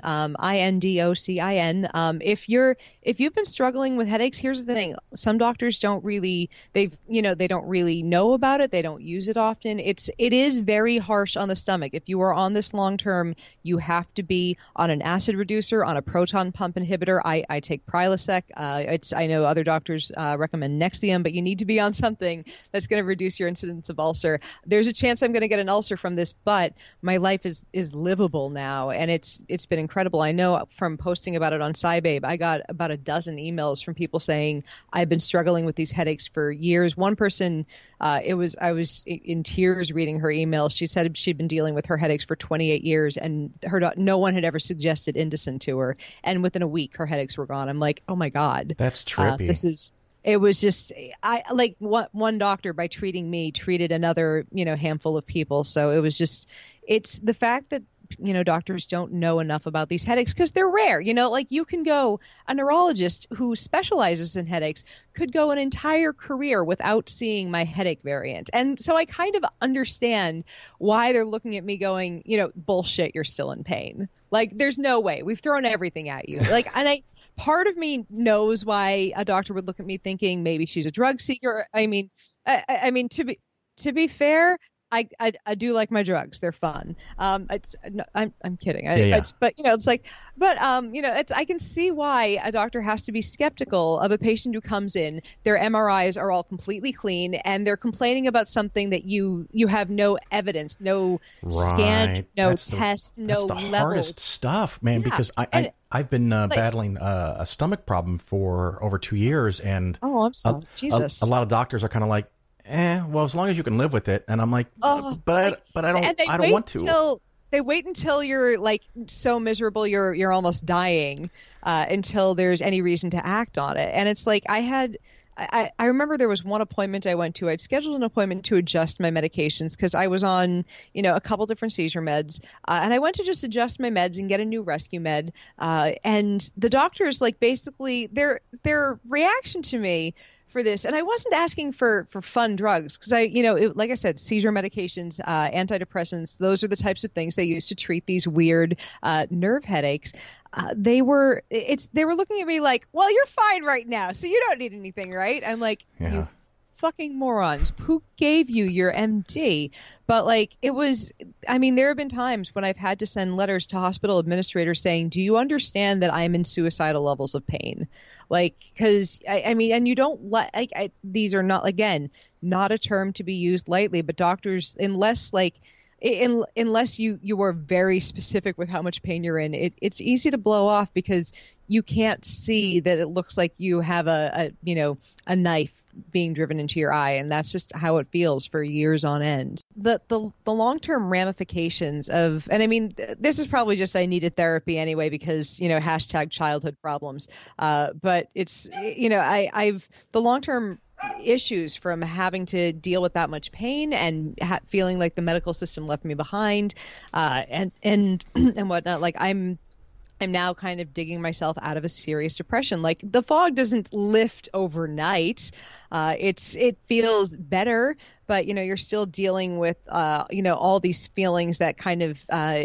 Indocin. If you've been struggling with headaches, here's the thing: some doctors don't really they don't really know about it. They don't use it often. It is very harsh on the stomach. If you are on this long term, you have to be on an acid reducer, on a proton pump inhibitor. I take Prilosec. I know other doctors recommend Nexium, but you need to be on something that's going to reduce your incidence of ulcer. There's a chance I'm going to get an ulcer from this, but my life is livable now, and it's been incredible. I know from posting about it on Scibabe, I got about a dozen emails from people saying I've been struggling with these headaches for years. One person, I was in tears reading her email. She said she'd been dealing with her headaches for 28 years, and no one had ever suggested Indocin to her. And within a week, her headaches were gone. I'm like, oh my God, that's trippy. It was just, one doctor, by treating me, treated another, handful of people. So it was just, it's the fact that, doctors don't know enough about these headaches because they're rare. You can go, a neurologist who specializes in headaches could go an entire career without seeing my headache variant. And so I kind of understand why they're looking at me going, bullshit, you're still in pain. There's no way. We've thrown everything at you. Part of me knows why a doctor would look at me thinking maybe she's a drug seeker. I mean, to be fair, I do like my drugs. They're fun. I'm kidding. Yeah. I can see why a doctor has to be skeptical of a patient who comes in. Their MRIs are all completely clean, and they're complaining about something that you have no evidence, no scan, no test, no levels. That's the hardest stuff, man. Yeah. Because I've been battling a stomach problem for over 2 years, and I'm sorry, Jesus. A lot of doctors are kind of like, well, as long as you can live with it. And I'm like, but I don't want to. They wait until you're so miserable you're almost dying until there's any reason to act on it. And it's I remember there was one appointment I went to. I'd scheduled an appointment to adjust my medications because I was on, a couple different seizure meds. And I went to just adjust my meds and get a new rescue med. And the doctors, basically their reaction to me for this, and I wasn't asking for fun drugs because like I said, seizure medications, antidepressants, those are the types of things they use to treat these weird nerve headaches. They were looking at me like, well, you're fine right now, so you don't need anything, right? I'm like, yeah. You fucking morons, who gave you your MD? But there have been times when I've had to send letters to hospital administrators saying, do you understand that I'm in suicidal levels of pain? Because and you don't these are not, again, not a term to be used lightly, but doctors, unless you are very specific with how much pain you're in, it's easy to blow off because you can't see that it looks like you have a knife being driven into your eye, and that's just how it feels for years on end. The long-term ramifications of, and I mean, this is probably just I needed therapy anyway because, hashtag childhood problems. But it's, I've the long-term issues from having to deal with that much pain and feeling like the medical system left me behind, and whatnot. Like I'm now kind of digging myself out of a serious depression. Like the fog doesn't lift overnight. It feels better, but you're still dealing with all these feelings that kind of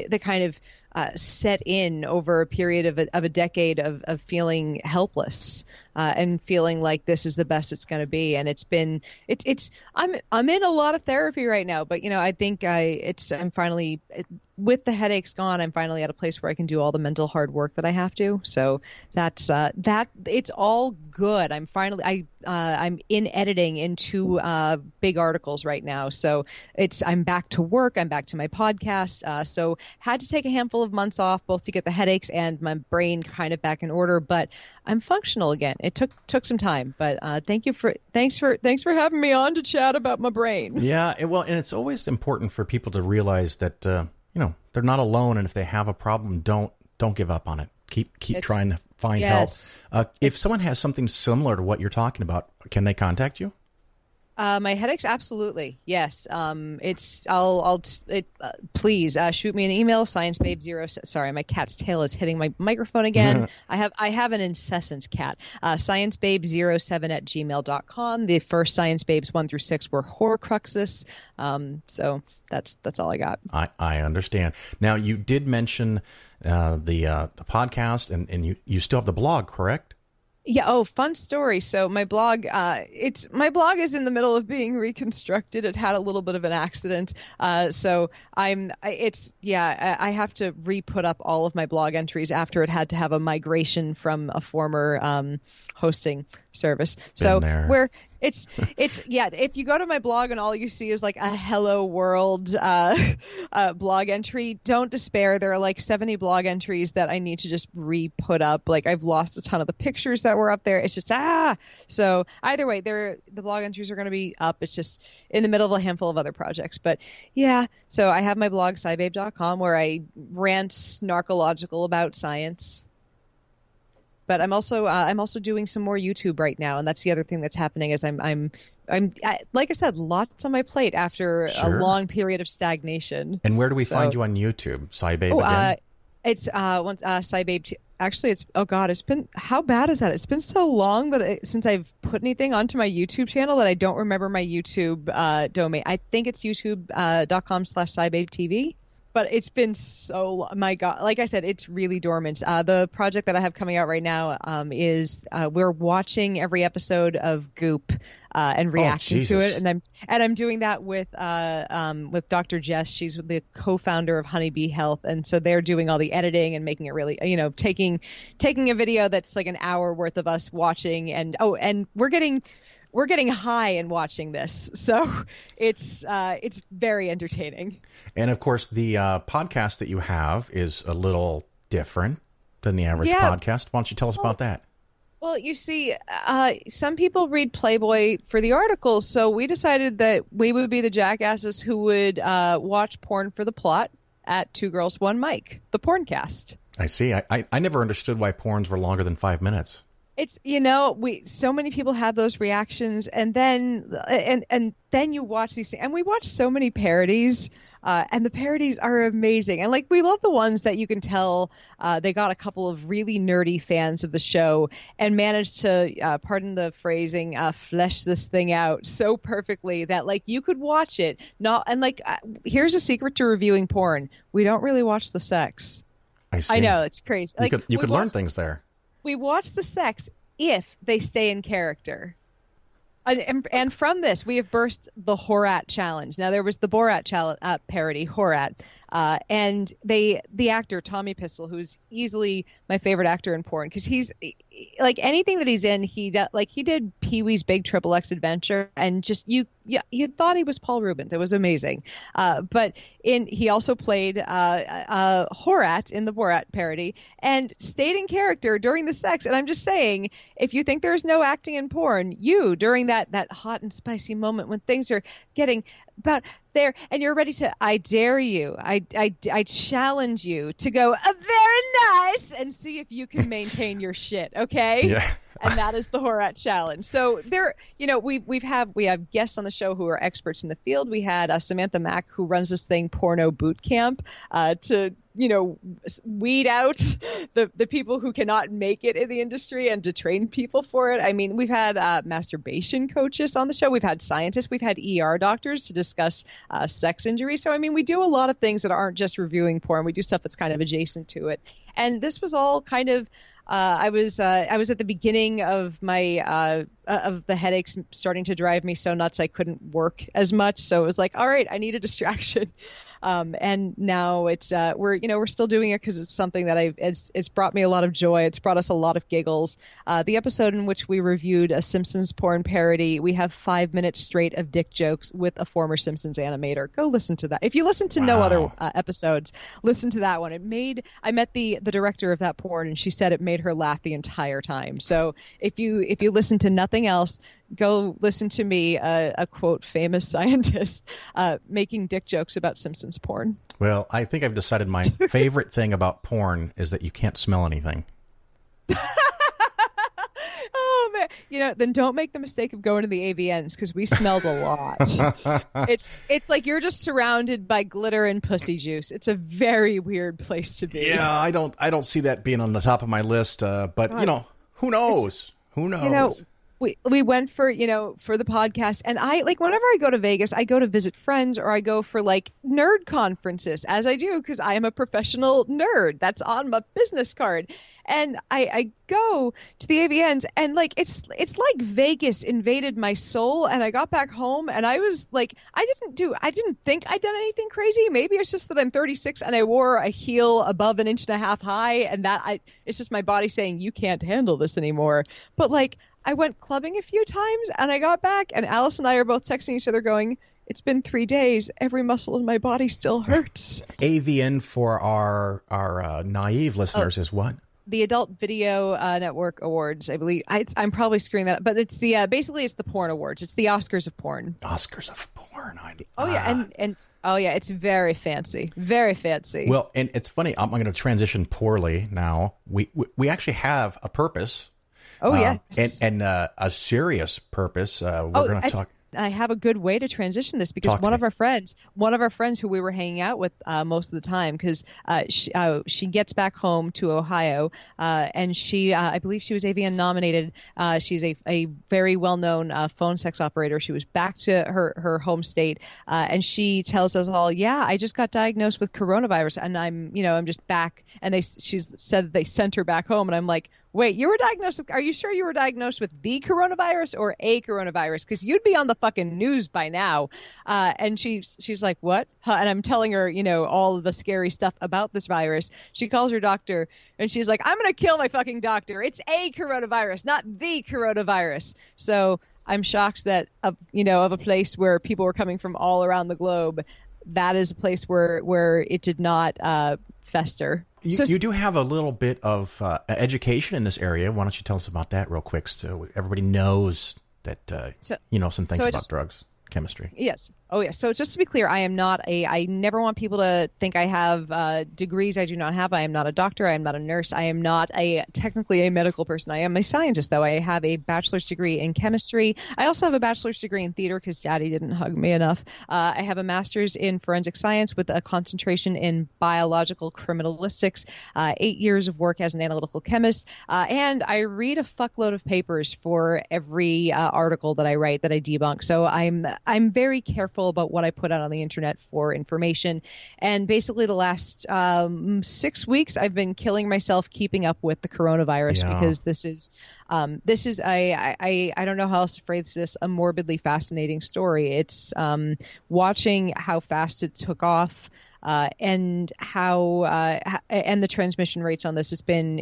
set in over a period of a decade of feeling helpless, and feeling like this is the best it's going to be. And I'm in a lot of therapy right now, but I think I'm finally, with the headaches gone, I'm finally at a place where I can do all the mental hard work that I have to. So that's it's all good. I'm in editing in 2 big articles right now. So I'm back to work. I'm back to my podcast. So had to take a handful of months off, both to get the headaches and my brain kind of back in order, but I'm functional again. It took some time, but thanks for having me on to chat about my brain. Yeah. And it's always important for people to realize that, they're not alone. And if they have a problem, don't give up on it. Keep trying to find help. If someone has something similar to what you're talking about, can they contact you? My headaches, absolutely, yes. Please shoot me an email. Sciencebabe0. Sorry, my cat's tail is hitting my microphone again. I have an incessant cat. Sciencebabe07@gmail.com. The first Science Babes 1 through 6 were Horcruxes. So that's all I got. I understand. Now you did mention the podcast, and you still have the blog, correct? Yeah. Oh, fun story. So my blog, my blog is in the middle of being reconstructed. It had a little bit of an accident. So I have to re-put up all of my blog entries after it had to have a migration from a former hosting service. So where it's if you go to my blog and all you see is like a hello world blog entry, don't despair. There are like 70 blog entries that I need to just re-put up. Like I've lost a ton of the pictures that were up there. It's just so either way, the blog entries are going to be up. It's just in the middle of a handful of other projects. But yeah, so I have my blog Scibabe.com where I rant snarkological about science. But I'm also doing some more YouTube right now, and that's the other thing that's happening is I'm like I said, lots on my plate after a long period of stagnation. And where do we find you on YouTube? Scibabe again? It's Scibabe. Actually, it's been, how bad is that? It's been so long since I've put anything onto my YouTube channel that I don't remember my YouTube domain. I think it's youtube.com/ScibabeTV. But it's been so, my God, like I said, it's really dormant. The project that I have coming out right now is we're watching every episode of Goop and reacting to it, and I'm doing that with Dr. Jess. She's the co-founder of Honeybee Health, and so they're doing all the editing and making it really, taking a video that's like an hour worth of us watching, and we're getting high in watching this, so it's very entertaining. And of course, the podcast that you have is a little different than the average podcast. Why don't you tell us about that? Well, you see, some people read Playboy for the articles, so we decided that we would be the jackasses who would watch porn for the plot at Two Girls, One Mic, the Porncast. I see. I never understood why porns were longer than 5 minutes. It's, so many people have those reactions, and then you watch these things, and we watch so many parodies, and the parodies are amazing. And like, we love the ones that you can tell they got a couple of really nerdy fans of the show and managed to, pardon the phrasing, flesh this thing out so perfectly that like you could watch it. Here's a secret to reviewing porn: we don't really watch the sex. I see. I know, it's crazy. You could learn things there. We watch the sex if they stay in character. And from this, we have burst the Horat challenge. Now, there was the Borat parody, Horat. And the actor Tommy Pistol, who's easily my favorite actor in porn, because he's like anything that he's in, he did Pee-wee's Big Triple X Adventure, and just you thought he was Paul Rubens. It was amazing. But he also played Horat in the Borat parody and stayed in character during the sex. And I'm just saying, if you think there's no acting in porn, during that hot and spicy moment when things are getting about there and you're ready to, I dare you, I challenge you to go very nice and see if you can maintain your shit. Okay. Yeah. And that is the Horat challenge. So there, we have guests on the show who are experts in the field. We had Samantha Mack, who runs this thing, Porno Boot Camp, to weed out the people who cannot make it in the industry and to train people for it. I mean, we've had masturbation coaches on the show. We've had scientists. We've had ER doctors to discuss sex injuries. So, I mean, we do a lot of things that aren't just reviewing porn. We do stuff that's kind of adjacent to it. And this was all kind of I was at the beginning of my of the headaches starting to drive me so nuts I couldn't work as much. So it was like, all right, I need a distraction. And now it's we're still doing it because it's something that it's brought me a lot of joy. It's brought us a lot of giggles. The episode in which we reviewed a Simpsons porn parody, we have 5 minutes straight of dick jokes with a former Simpsons animator. Go listen to that. If you listen to no other episodes, listen to that one. I met the director of that porn, and she said it made her laugh the entire time. So if you listen to nothing else, go listen to me, a quote famous scientist, making dick jokes about Simpsons porn. Well, I think I've decided my favorite thing about porn is that you can't smell anything. Oh man, then don't make the mistake of going to the AVNs, because we smelled a lot. It's like you're just surrounded by glitter and pussy juice. It's a very weird place to be. Yeah, I don't see that being on the top of my list. But who knows? Who knows? We went for the podcast, and I whenever I go to Vegas, I go to visit friends or I go for nerd conferences, as I do because I am a professional nerd. That's on my business card. And I go to the AVNs, and it's like Vegas invaded my soul. And I got back home, and I was like, I didn't think I'd done anything crazy. Maybe it's just that I'm 36 and I wore a heel above 1.5 inches high, and it's just my body saying you can't handle this anymore. But I went clubbing a few times, and I got back, and Alice and I are both texting each other going, it's been 3 days. Every muscle in my body still hurts. AVN for our naive listeners is what? The Adult Video Network Awards, I believe. I'm probably screwing that up, but it's basically it's the porn awards. It's the Oscars of porn. Oscars of porn. It's very fancy, very fancy. Well, and it's funny. I'm going to transition poorly now. We actually have a purpose. Oh yeah, and a serious purpose. We're going to talk. I have a good way to transition this because one of our friends who we were hanging out with most of the time, because she gets back home to Ohio, and she I believe she was AVN nominated. She's a very well-known phone sex operator. She was back to her home state, and she tells us all, yeah, I just got diagnosed with coronavirus, and I'm just back. And she's said that they sent her back home, and I'm like, wait, are you sure you were diagnosed with the coronavirus or a coronavirus? Because you'd be on the fucking news by now. And she's like, what? And I'm telling her, all of the scary stuff about this virus. She calls her doctor, and she's like, I'm going to kill my fucking doctor. It's a coronavirus, not the coronavirus. So I'm shocked that, of a place where people were coming from all around the globe, that is a place where it did not fester. You do have a little bit of education in this area. Why don't you tell us about that real quick so everybody knows that, some things about drugs, chemistry. Yes. Oh, yes. So just to be clear, I never want people to think I have degrees I do not have. I am not a doctor. I am not a nurse. I am not technically a medical person. I am a scientist, though. I have a bachelor's degree in chemistry. I also have a bachelor's degree in theater because Daddy didn't hug me enough. I have a master's in forensic science with a concentration in biological criminalistics, 8 years of work as an analytical chemist, and I read a fuckload of papers for every article that I write that I debunk. So I'm very careful about what I put out on the internet for information. And basically the last 6 weeks, I've been killing myself keeping up with the coronavirus because this is I don't know how else to phrase this, a morbidly fascinating story. It's watching how fast it took off. and how and the transmission rates on this has been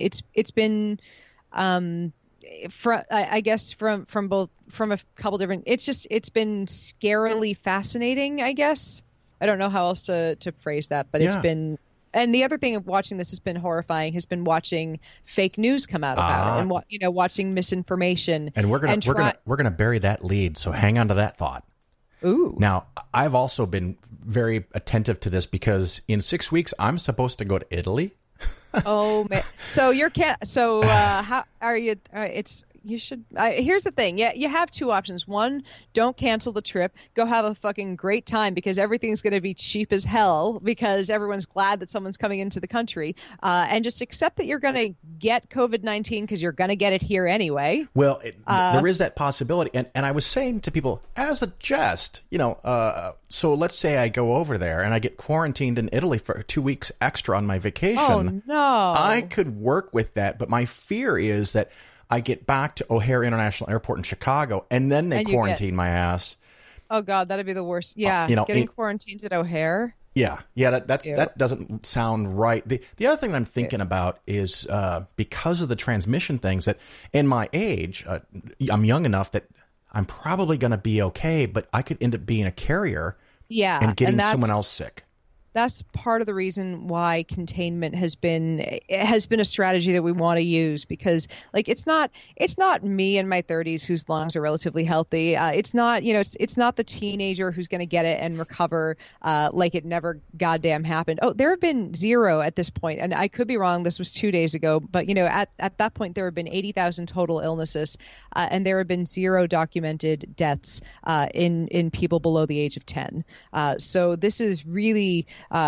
I guess from a couple different. It's been scarily fascinating, I guess. I don't know how else to phrase that, but it's been. And the other thing of watching this has been horrifying. Has been watching fake news come out about it, and watching misinformation. And we're gonna bury that lead. So hang on to that thought. Ooh. Now, I've also been very attentive to this because in 6 weeks I'm supposed to go to Italy. Oh man! So how are you? You should. Here's the thing. Yeah, you have two options. One, don't cancel the trip. Go have a fucking great time because everything's going to be cheap as hell because everyone's glad that someone's coming into the country. And just accept that you're going to get COVID-19 because you're going to get it here anyway. Well, there is that possibility. And I was saying to people as a jest, so let's say I go over there and I get quarantined in Italy for 2 weeks extra on my vacation. Oh, no. I could work with that. But my fear is that I get back to O'Hare International Airport in Chicago, and then they quarantine my ass. Oh God, that'd be the worst. Yeah, getting quarantined at O'Hare. Yeah, that doesn't sound right. The other thing I'm thinking about is because of the transmission things that, in my age, I'm young enough that I'm probably going to be okay, but I could end up being a carrier. Yeah, and getting someone else sick. That's part of the reason why containment has been a strategy that we want to use because it's not me in my 30s whose lungs are relatively healthy. It's not the teenager who's going to get it and recover like it never goddamn happened. Oh, there have been zero at this point, and I could be wrong. This was 2 days ago, but at that point there have been 80,000 total illnesses, and there have been zero documented deaths in people below the age of 10. So this is really.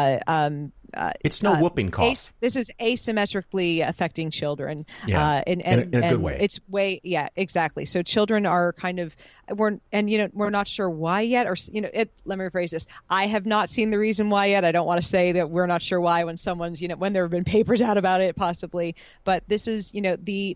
It's no whooping cough. This is asymmetrically affecting children. Yeah, in a good way. It's exactly. So children are kind of we're not sure why yet, or let me rephrase this. I have not seen the reason why yet. I don't want to say that we're not sure why when someone's when there have been papers out about it possibly, but this is and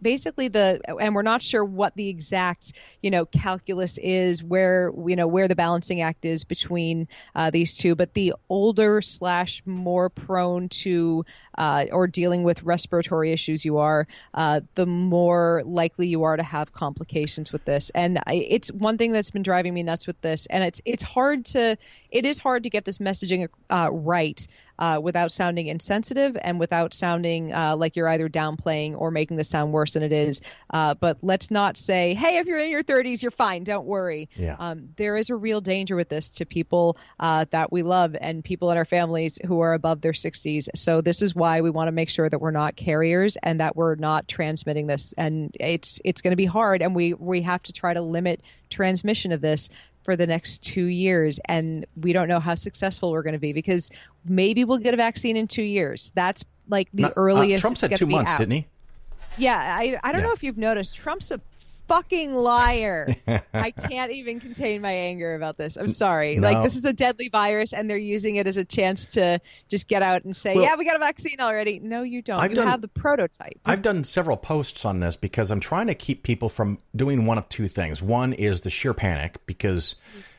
we're not sure what the exact calculus is where the balancing act is between these two, but the older / more prone to or dealing with respiratory issues you are, the more likely you are to have complications with this. And it's one thing that's been driving me nuts with this. And it is hard to get this messaging right without sounding insensitive and without sounding like you're either downplaying or making this sound worse than it is. But let's not say, hey, if you're in your 30s, you're fine. Don't worry. Yeah. There is a real danger with this to people that we love and people in our families who are above their 60s. So this is why we want to make sure that we're not carriers and that we're not transmitting this. And it's going to be hard. And we have to try to limit transmission of this for the next 2 years, and we don't know how successful we're going to be because maybe we'll get a vaccine in 2 years. That's the earliest. Trump said 2 months, didn't he? Yeah, I don't know if you've noticed. Trump's a fucking liar. I can't even contain my anger about this. I'm sorry. No. This is a deadly virus, and they're using it as a chance to just get out and say, we got a vaccine already. No, you don't. You have the prototype. I've done several posts on this because I'm trying to keep people from doing one of two things. One is the sheer panic because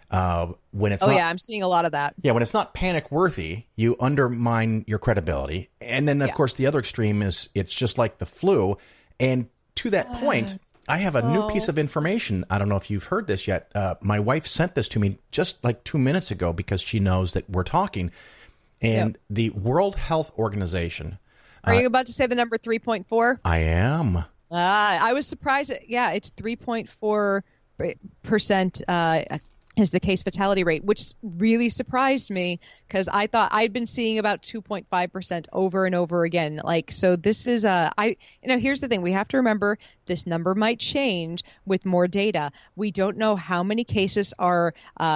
when it's I'm seeing a lot of that. Yeah, when it's not panic worthy, you undermine your credibility. And then, of course, the other extreme is it's just like the flu. And to that point, I have a new piece of information. I don't know if you've heard this yet. My wife sent this to me just 2 minutes ago because she knows that we're talking. And the World Health Organization. Are you about to say the number 3.4? I am. I was surprised. It's 3.4% is the case fatality rate, which really surprised me because I thought I'd been seeing about 2.5% over and over again. So this is here's the thing. We have to remember this number might change with more data. We don't know how many cases are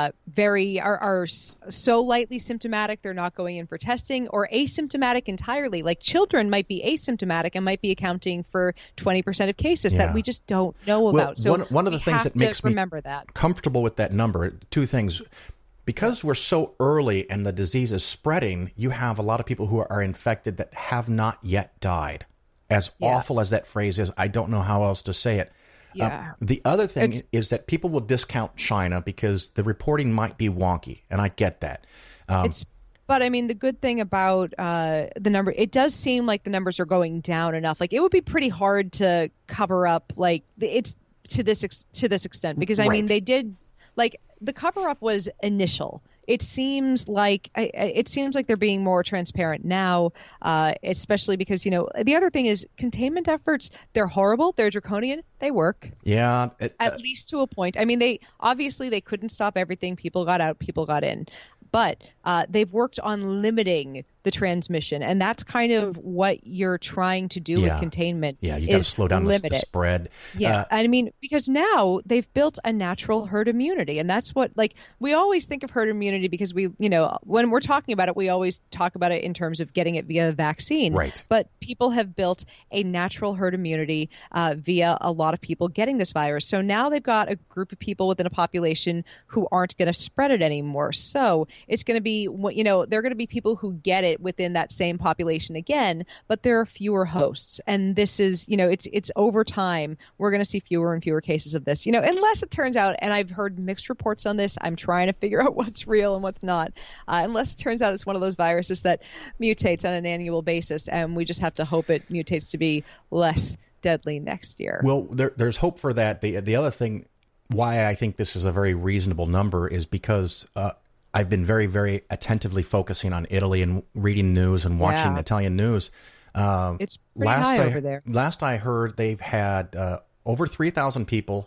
so lightly symptomatic they're not going in for testing or asymptomatic entirely. Children might be asymptomatic and might be accounting for 20% of cases that we just don't know about. So one of the things that makes me comfortable with that number, two things. Because we're so early and the disease is spreading, you have a lot of people who are infected that have not yet died. As awful as that phrase is, I don't know how else to say it. Yeah. The other thing is that people will discount China because the reporting might be wonky, and I get that. It's But I mean, the good thing about the number, it does seem like the numbers are going down enough. Like it would be pretty hard to cover up like it's to this extent, because I mean, they did, like, the cover up was initial. It seems like they're being more transparent now, especially because, you know, the other thing is containment efforts. They're horrible. They're draconian. They work. Yeah. At least to a point. I mean, they couldn't stop everything. People got out. People got in. But they've worked on limiting the transmission, and that's kind of what you're trying to do with containment. Yeah, you got to slow down the spread. Yeah, I mean, because now they've built a natural herd immunity, and that's what, like, we always think of herd immunity because we, you know, when we're talking about it, we always talk about it in terms of getting it via vaccine. Right. But people have built a natural herd immunity via a lot of people getting this virus. So now they've got a group of people within a population who aren't going to spread it anymore. So it's going to be, you know, there are going to be people who get it within that same population again, but there are fewer hosts. And this is, you know, it's over time, we're going to see fewer and fewer cases of this, you know, unless it turns out, and I've heard mixed reports on this, I'm trying to figure out what's real and what's not, unless it turns out it's one of those viruses that mutates on an annual basis, and we just have to hope it mutates to be less deadly next year. Well, there's hope for that. The other thing why I think this is a very reasonable number is because I've been very, very attentively focusing on Italy and reading news and watching Italian news. It's pretty high over there. Last I heard, they've had over 3,000 people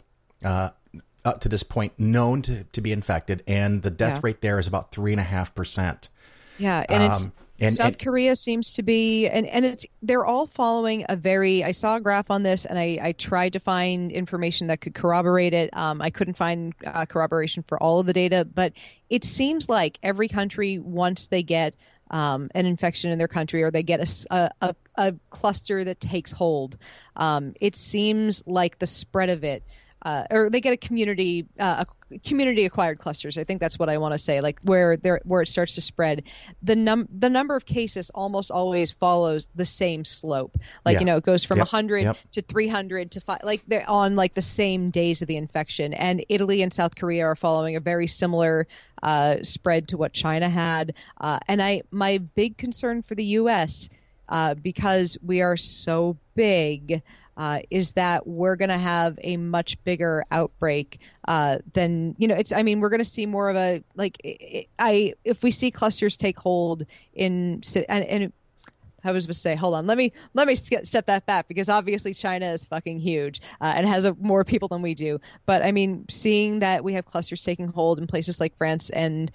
up to this point known to be infected, and the death rate there is about 3.5%. Yeah, and South Korea seems to be, and they're all following I saw a graph on this, and I tried to find information that could corroborate it. I couldn't find corroboration for all of the data, but it seems like every country, once they get an infection in their country, or they get a cluster that takes hold, it seems like the spread of it, or they get a community acquired clusters. I think that's what I want to say. Like where it starts to spread, the number of cases almost always follows the same slope. Like you know, it goes from 100 to 300 to 5. Like they're on like the same days of the infection. And Italy and South Korea are following a very similar spread to what China had. And my big concern for the U.S. Because we are so big. Is that we're going to have a much bigger outbreak than, you know, we're going to see more of a, like, if we see clusters take hold and I was going to say, hold on, let me step that back, because obviously China is fucking huge and has more people than we do. But I mean, seeing that we have clusters taking hold in places like France and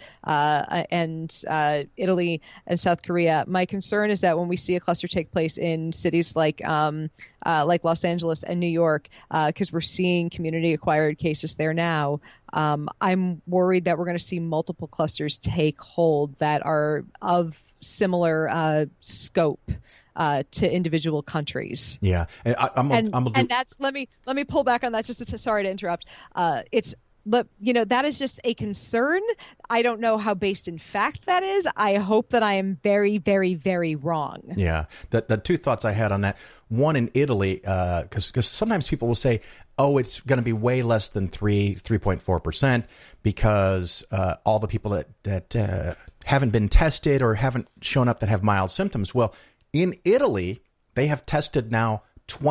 Italy and South Korea, my concern is that when we see a cluster take place in cities like Los Angeles and New York, because we're seeing community acquired cases there now, I'm worried that we're going to see multiple clusters take hold that are of similar scope to individual countries. Yeah, and that's let me pull back on that sorry to interrupt. You know, that is just a concern. I don't know how based in fact that is. I hope that I am very, very, very wrong. Yeah, the two thoughts I had on that. One, in Italy, because sometimes people will say, oh, it's going to be way less than 3.4%, because all the people that haven't been tested or haven't shown up that have mild symptoms. Well, in Italy, they have tested now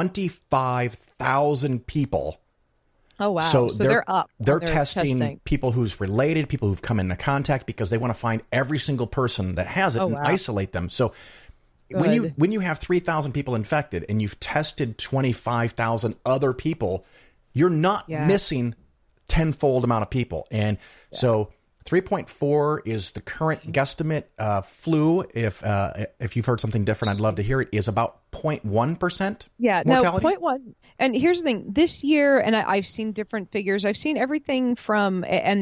25,000 people. Oh, wow. So they're up. They're testing people who's related, people who've come into contact, because they want to find every single person that has it and isolate them. So when you have 3,000 people infected and you've tested 25,000 other people, you're not missing tenfold amount of people. And so 3.4 is the current guesstimate. Flu, if you've heard something different, I'd love to hear it, is about 0.1% mortality. No, 0.1. And here's the thing. This year, and I've seen different figures. I've seen everything from,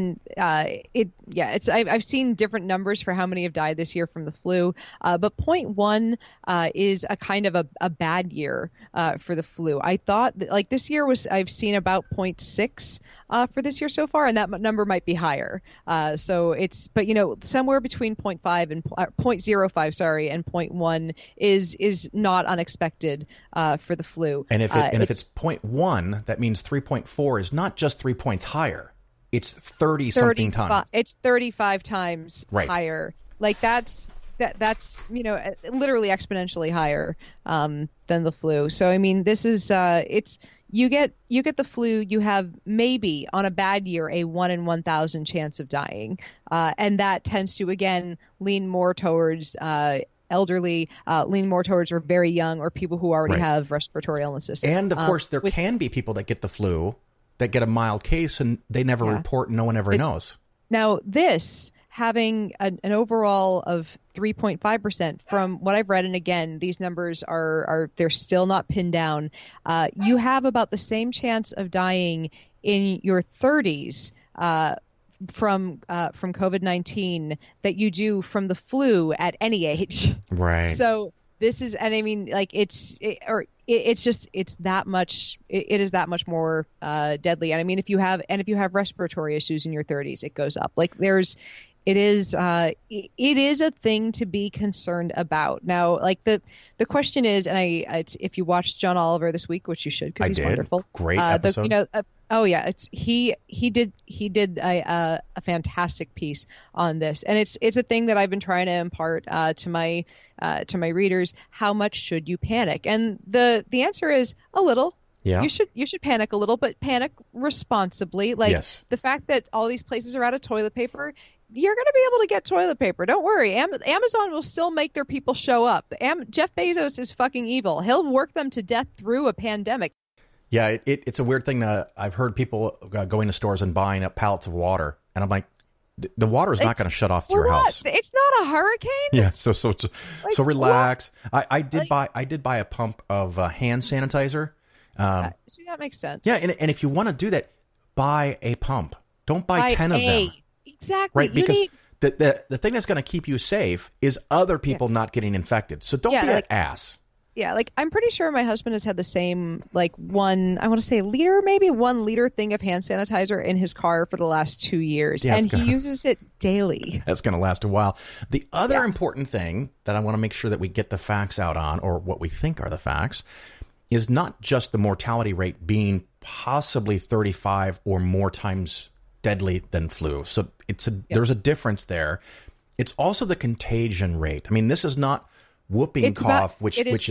I've seen different numbers for how many have died this year from the flu. But 0.1 is a kind of a bad year for the flu. I thought that, like, this year I've seen about 0.6 for this year so far, and that number might be higher. But you know, somewhere between 0.5 and 0.05, sorry, and 0.1 is not unexpected for the flu. And if it's 0.1, that means 3.4 is not just 3 points higher; it's 30 something times. It's 35 times higher Like that's literally exponentially higher than the flu. So I mean, this is it's you get the flu, you have maybe on a bad year a 1 in 1,000 chance of dying, and that tends to again lean more towards elderly, lean more towards or very young or people who already have respiratory illnesses. And of course, there can be people that get the flu that get a mild case and they never report and no one ever knows. Now, this having an overall of 3.5% from what I've read, and again, these numbers are they're still not pinned down. You have about the same chance of dying in your 30s from COVID-19 that you do from the flu at any age. Right. So this is, and I mean, like it's that much. It is that much more deadly. And I mean, if you have respiratory issues in your 30s, it goes up. Like it is a thing to be concerned about. Now, like the question is, and if you watched John Oliver this week, which you should because he's wonderful. Great episode. He did a fantastic piece on this, and it's a thing that I've been trying to impart to my readers. How much should you panic? And the answer is a little. Yeah. You should panic a little, but panic responsibly. Like the fact that all these places are out of toilet paper, you're going to be able to get toilet paper. Don't worry. Amazon will still make their people show up. Jeff Bezos is fucking evil. He'll work them to death through a pandemic. Yeah, it's a weird thing. I've heard people going to stores and buying up pallets of water, and I'm like, the water is not going to shut off to your house. It's not a hurricane. Yeah, so relax. I did buy a pump of hand sanitizer. See, that makes sense. Yeah, and if you want to do that, buy a pump. Don't buy 10 of them. Exactly. Right, because the thing that's going to keep you safe is other people not getting infected. So don't be an ass. Yeah, like I'm pretty sure my husband has had the same I want to say maybe 1 liter thing of hand sanitizer in his car for the last 2 years, and he uses it daily. That's going to last a while. The other important thing that I want to make sure that we get the facts out on, or what we think are the facts, is not just the mortality rate being possibly 35 or more times deadly than flu. So there's a difference there. It's also the contagion rate. I mean, this is not whooping cough, which is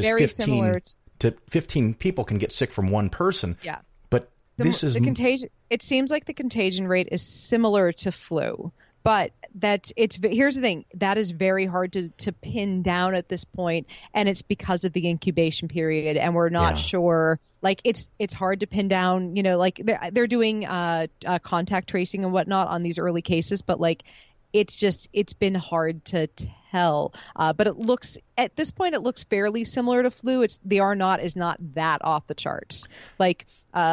15 people can get sick from one person. Yeah. But this is the contagion. It seems like the contagion rate is similar to flu, but here's the thing, that is very hard to pin down at this point, and it's because of the incubation period, and we're not sure. Like it's hard to pin down. You know, like they're doing contact tracing and whatnot on these early cases, but like it's been hard to tell. But at this point it looks fairly similar to flu. The R naught is not that off the charts. Like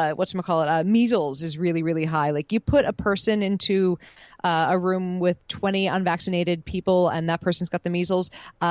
measles is really, really high. Like you put a person into a room with 20 unvaccinated people and that person's got the measles,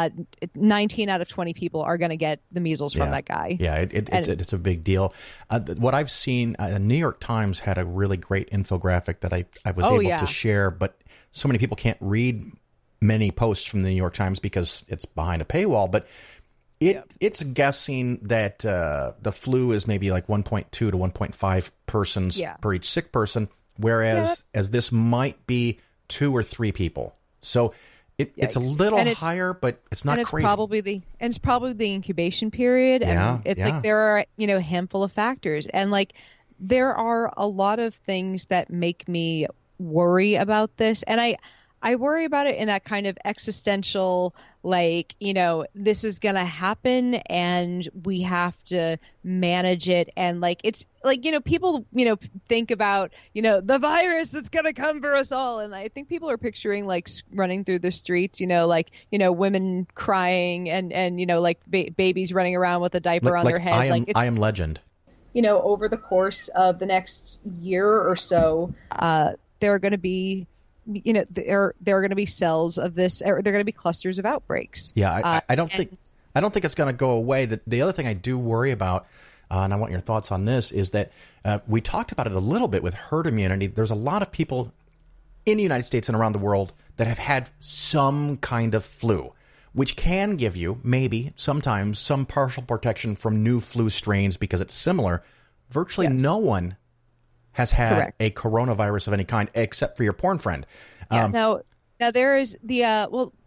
19 out of 20 people are going to get the measles from that guy. Yeah, it's a big deal. What I've seen, New York Times had a really great infographic that I was able to share, but so many people can't read many posts from the New York Times because it's behind a paywall. But it's guessing that the flu is maybe like 1.2 to 1.5 persons per each sick person, whereas as this might be 2 or 3 people. So it's a little higher, but it's not crazy. It's probably the incubation period, and it's like there are a handful of factors, and like there are a lot of things that make me worry about this, and I worry about it in that kind of existential, like, this is going to happen and we have to manage it. And like, it's like, people, think about, the virus that's going to come for us all. And I think people are picturing like running through the streets, women crying and like babies running around with a diaper on their head. I Am Legend. Over the course of the next year or so, there are going to be there are going to be cells of this, or there are going to be clusters of outbreaks. Yeah, I don't think it's going to go away. The other thing I do worry about, and I want your thoughts on this, is that we talked about it a little bit with herd immunity. There's a lot of people in the United States and around the world that have had some kind of flu, which can give you maybe sometimes some partial protection from new flu strains because it's similar. Virtually no one has had a coronavirus of any kind except for your porn friend. Now there is the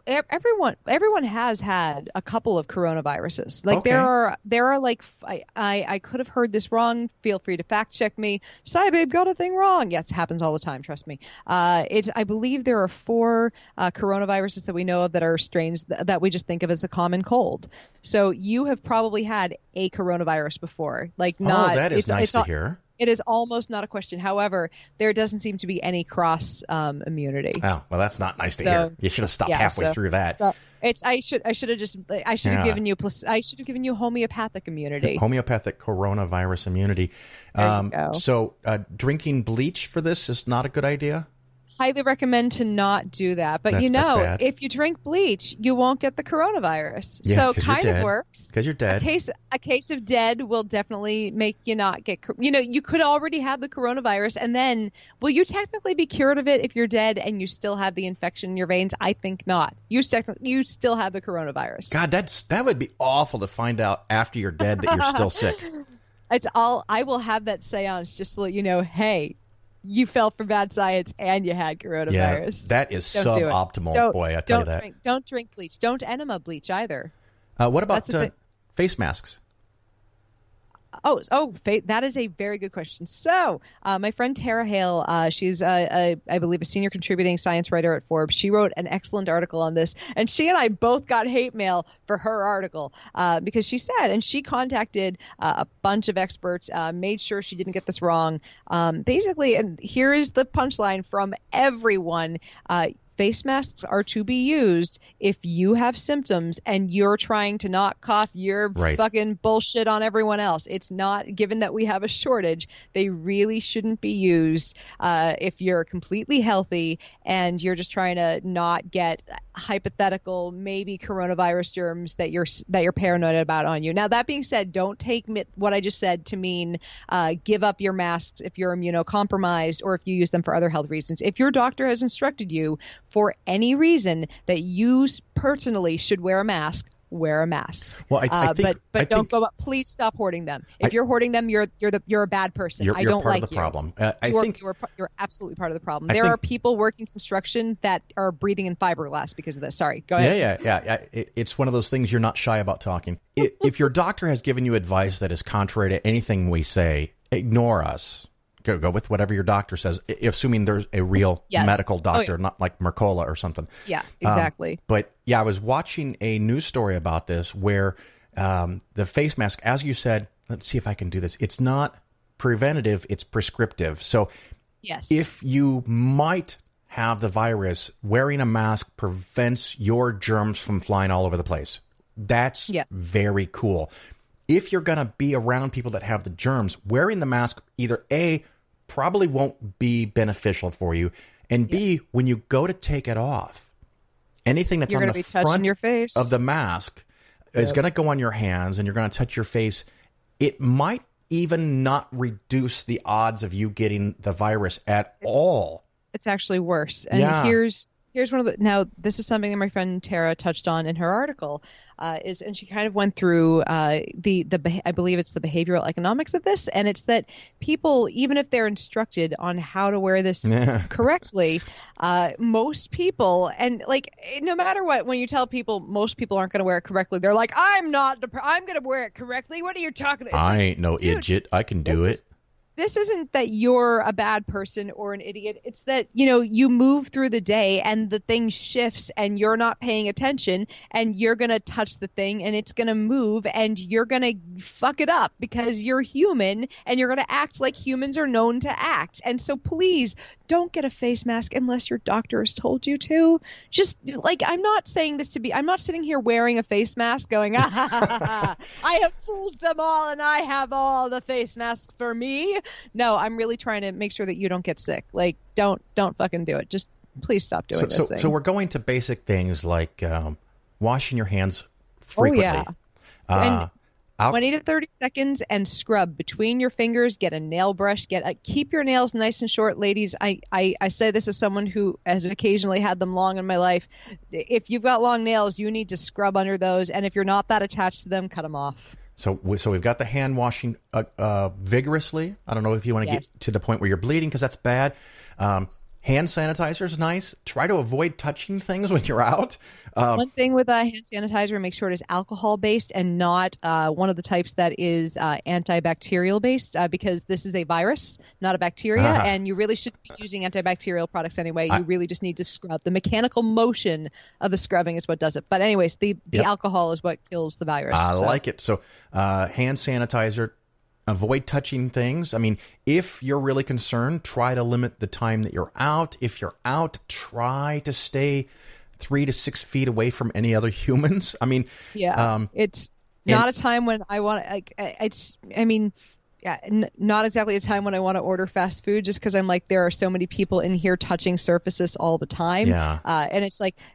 everyone has had a couple of coronaviruses. Like Okay. there are like I could have heard this wrong. Feel free to fact check me. Scibabe got a thing wrong. Yes, it happens all the time. Trust me. I believe there are 4 coronaviruses that we know of that are strains that we just think of as a common cold. So you have probably had a coronavirus before. Like not. That is nice to hear. It is almost not a question. However, there doesn't seem to be any cross immunity. Oh, well, that's not nice to hear. You should have stopped halfway through that. So I should have given you homeopathic immunity. Homeopathic coronavirus immunity. There you go. So drinking bleach for this is not a good idea? Highly recommend to not do that. But That's bad. if you drink bleach, you won't get the coronavirus. Yeah, so 'cause you're kind dead. of works. Because you're dead. A case of dead will definitely make you not get. You could already have the coronavirus, and then will you technically be cured of it if you're dead and you still have the infection in your veins? I think not. You still have the coronavirus. God, that would be awful to find out after you're dead that you're still sick. It's all. I will have that seance just to let you know. Hey, you fell for bad science and you had coronavirus. Yeah, that is Don't do it. suboptimal. Boy, I tell you that. Don't drink bleach. Don't enema bleach either. What about That's face masks? That is a very good question. So, my friend Tara Hale, she's, I believe, a senior contributing science writer at Forbes. She wrote an excellent article on this, and she and I both got hate mail for her article because she said, and she contacted a bunch of experts, made sure she didn't get this wrong. Basically, and here is the punchline from everyone. Face masks are to be used if you have symptoms and you're trying to not cough your fucking bullshit on everyone else. It's not, given that we have a shortage, they really shouldn't be used if you're completely healthy and you're just trying to not get hypothetical maybe coronavirus germs that you're paranoid about on you. Now, that being said, don't take what I just said to mean give up your masks if you're immunocompromised or if you use them for other health reasons. If your doctor has instructed you for any reason that you personally should wear a mask, wear a mask. Well, I think, don't go up. Please stop hoarding them. If you're hoarding them, you're a bad person. You're I don't part like of the you. problem. You're absolutely part of the problem. There are people working construction that are breathing in fiberglass because of this. Sorry, go ahead. Yeah. It's one of those things you're not shy about talking. If your doctor has given you advice that is contrary to anything we say, ignore us. Go with whatever your doctor says, assuming there's a real medical doctor, not like Mercola or something. Yeah, exactly. But I was watching a news story about this where the face mask, as you said, let's see if I can do this. It's not preventative, it's prescriptive. So if you might have the virus, wearing a mask prevents your germs from flying all over the place. That's very cool. If you're going to be around people that have the germs, wearing the mask either A, probably won't be beneficial for you, and B, when you go to take it off, anything that's on the front your face of the mask is going to go on your hands, and you're going to touch your face. It might even not reduce the odds of you getting the virus at all. It's actually worse. And here's one of the. Now, this is something that my friend Tara touched on in her article, and she kind of went through I believe it's the behavioral economics of this, and it's that people, even if they're instructed on how to wear this correctly, most people, and like no matter what, when you tell people most people aren't going to wear it correctly, they're like, I'm going to wear it correctly. What are you talking about? I ain't no idiot. I can do it. This isn't that you're a bad person or an idiot. It's that, you move through the day and the thing shifts and you're not paying attention and you're going to touch the thing and it's going to move and you're going to fuck it up because you're human and you're going to act like humans are known to act. And so please don't get a face mask unless your doctor has told you to. Just like, I'm not sitting here wearing a face mask going, I have fooled them all and I have all the face masks for me. No, I'm really trying to make sure that you don't get sick. Like, don't fucking do it. Just please stop doing this thing. So we're going to basic things like washing your hands frequently. Oh, yeah. And 20 to 30 seconds and scrub between your fingers. Get a nail brush. Keep your nails nice and short, ladies. I say this as someone who has occasionally had them long in my life. If you've got long nails, you need to scrub under those. And if you're not that attached to them, cut them off. So we've got the hand washing vigorously. I don't know if you want to get to the point where you're bleeding because that's bad. Hand sanitizer is nice. Try to avoid touching things when you're out. One thing with hand sanitizer, make sure it is alcohol-based and not one of the types that is antibacterial-based, because this is a virus, not a bacteria, and you really shouldn't be using antibacterial products anyway. You really just need to scrub. The mechanical motion of the scrubbing is what does it. But anyways, the alcohol is what kills the virus. I like it. So hand sanitizer. Avoid touching things. I mean, if you're really concerned, try to limit the time that you're out. If you're out, try to stay 3 to 6 feet away from any other humans. I mean, it's not a time when I want to, not exactly a time when I want to order fast food, just because I'm like, there are so many people in here touching surfaces all the time. Yeah. And it's like,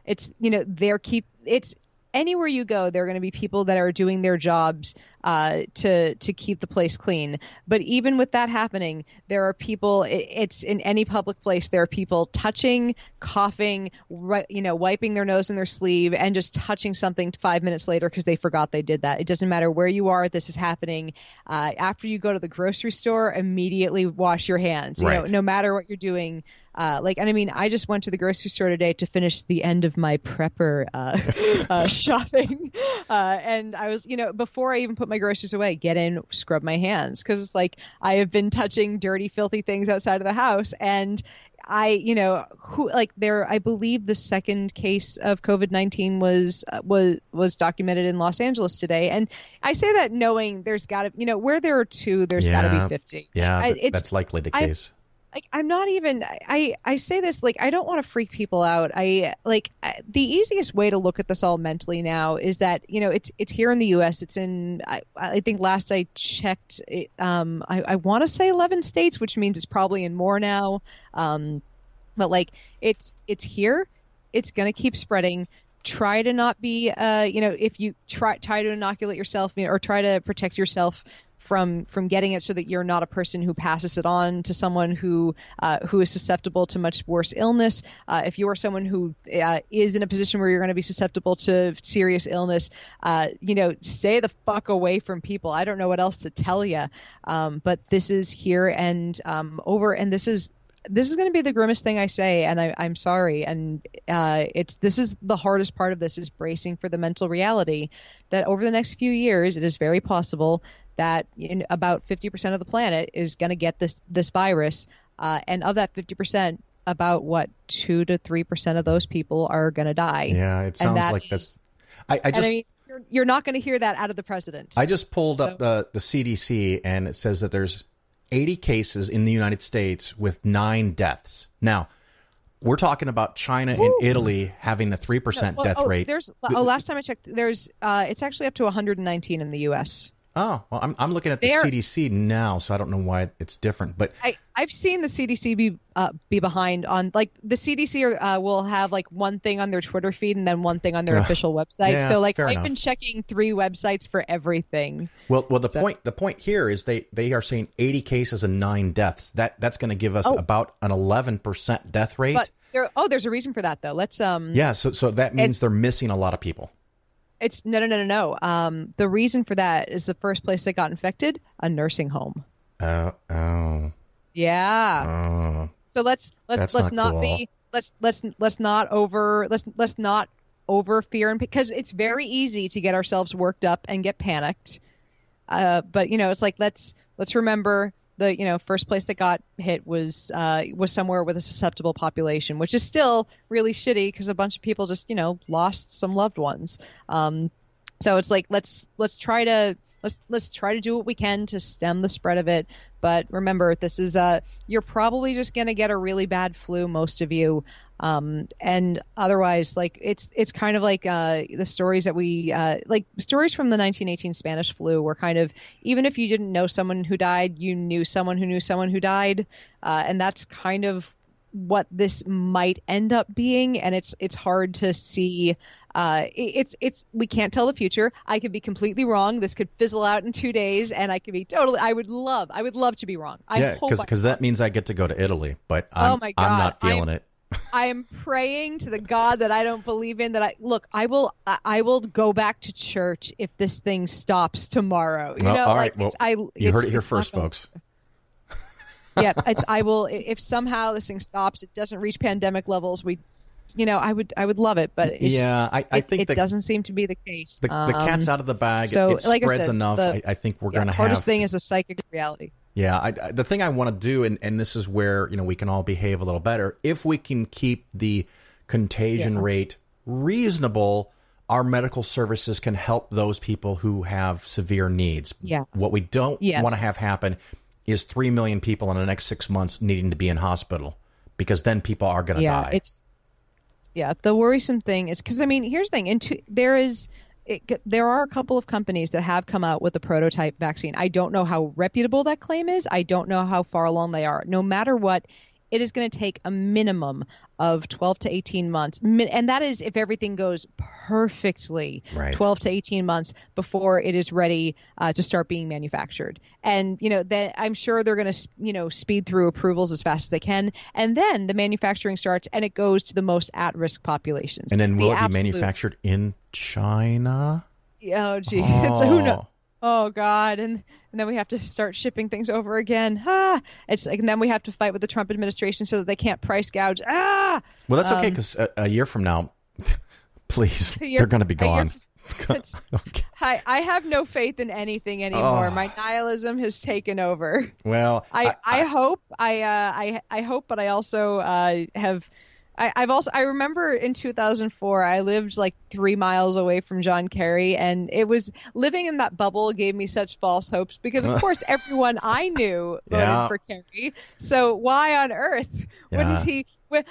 it's anywhere you go, there are going to be people that are doing their jobs to keep the place clean. But even with that happening, there are people. It's in any public place. There are people touching, coughing, wiping their nose in their sleeve, and just touching something 5 minutes later because they forgot they did that. It doesn't matter where you are. This is happening. After you go to the grocery store, immediately wash your hands. Right. No matter what you're doing. I just went to the grocery store today to finish the end of my prepper shopping. And I was, before I even put my groceries away, get in, scrub my hands. Because it's like I have been touching dirty, filthy things outside of the house. And I believe the second case of COVID-19 was documented in Los Angeles today. And I say that knowing there's got to, where there are 2, there's got to be 50. Yeah, that's likely the case. I'm not even, I say this, I don't want to freak people out. The easiest way to look at this all mentally now is that, it's here in the U.S. It's in, I think last I checked, I want to say 11 states, which means it's probably in more now. But it's here. It's going to keep spreading. Try to not be, if you try to inoculate yourself, or try to protect yourself from getting it, so that you're not a person who passes it on to someone who is susceptible to much worse illness. If you are someone who is in a position where you're going to be susceptible to serious illness, stay the fuck away from people. I don't know what else to tell you, but this is here and over, and this is going to be the grimmest thing I say, and I'm sorry. And this is the hardest part of this, is bracing for the mental reality that over the next few years, it is very possible that in about 50% of the planet is going to get this virus. And of that 50%, about 2 to 3% of those people are going to die. Yeah, it sounds like that's. You're not going to hear that out of the president. I just pulled up the CDC, and it says that there's 80 cases in the United States with 9 deaths. Now, we're talking about China and Italy having a 3% death rate. Last time I checked, it's actually up to 119 in the U.S. Oh, well, I'm looking at the CDC now, so I don't know why it's different. But I've seen the CDC be behind on, the CDC will have one thing on their Twitter feed and then one thing on their official website. Yeah, so I've enough. been checking 3 websites for everything. Well, the point here is they are saying 80 cases and 9 deaths. That's going to give us about an 11% death rate. But there's a reason for that though. Let's so that means they're missing a lot of people. It's no. The reason for that is the first place that got infected, a nursing home. Oh. Yeah. So let's not over fear, and because it's very easy to get ourselves worked up and get panicked. But it's let's remember the first place that got hit was somewhere with a susceptible population, which is still really shitty because a bunch of people just lost some loved ones. So it's let's try to do what we can to stem the spread of it. But remember, this is you're probably just going to get a really bad flu, most of you. And otherwise, it's kind of like the stories that we stories from the 1918 Spanish flu were kind of, even if you didn't know someone who died, you knew someone who knew someone who died. And that's kind of what this might end up being. And it's hard to see. We can't tell the future. I could be completely wrong. This could fizzle out in 2 days, and I could be I would love to be wrong. Because that means I get to go to Italy, but I'm not feeling it. I am praying to the God that I don't believe in, that I will go back to church if this thing stops tomorrow. All right. Well, you heard it here first, folks. Yeah, I will, if somehow this thing stops, it doesn't reach pandemic levels, I would love it, but I think it doesn't seem to be the case. The cat's out of the bag. So, it like I spreads said, enough. I think we're going to have. The hardest thing is a psychic reality. Yeah, the thing I want to do, and this is where we can all behave a little better, if we can keep the contagion rate reasonable, our medical services can help those people who have severe needs. Yeah. What we don't want to have happen is 3 million people in the next 6 months needing to be in hospital, because then people are going to die. The worrisome thing is, because here's the thing, there are a couple of companies that have come out with a prototype vaccine. I don't know how reputable that claim is. I don't know how far along they are. No matter what, it is going to take a minimum of 12 to 18 months. And that is if everything goes perfectly, right. 12 to 18 months before it is ready to start being manufactured. And, I'm sure they're going to, speed through approvals as fast as they can. And then the manufacturing starts and it goes to the most at-risk populations. And then will it be manufactured in China? Oh, gee. Oh. So who knows? Oh, God. And then we have to start shipping things over again. It's like, and then we have to fight with the Trump administration so that they can't price gouge. Well, that's okay, because a year from now, please, they're going to be gone. Okay. I have no faith in anything anymore. Oh. My nihilism has taken over. Well, I hope, but I also have. I remember in 2004, I lived like 3 miles away from John Kerry, and it was living in that bubble gave me such false hopes because, of course, everyone I knew voted for Kerry. So why on earth wouldn't he?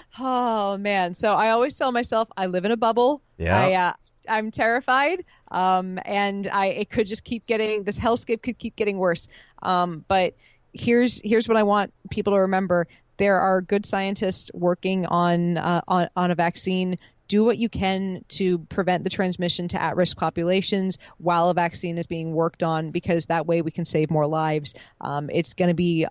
Oh man! So I always tell myself I live in a bubble. Yeah. I'm terrified, and it could just keep getting this hellscape could keep getting worse. But here's what I want people to remember. There are good scientists working on a vaccine. Do what you can to prevent the transmission to at-risk populations while a vaccine is being worked on, because that way we can save more lives. It's going to be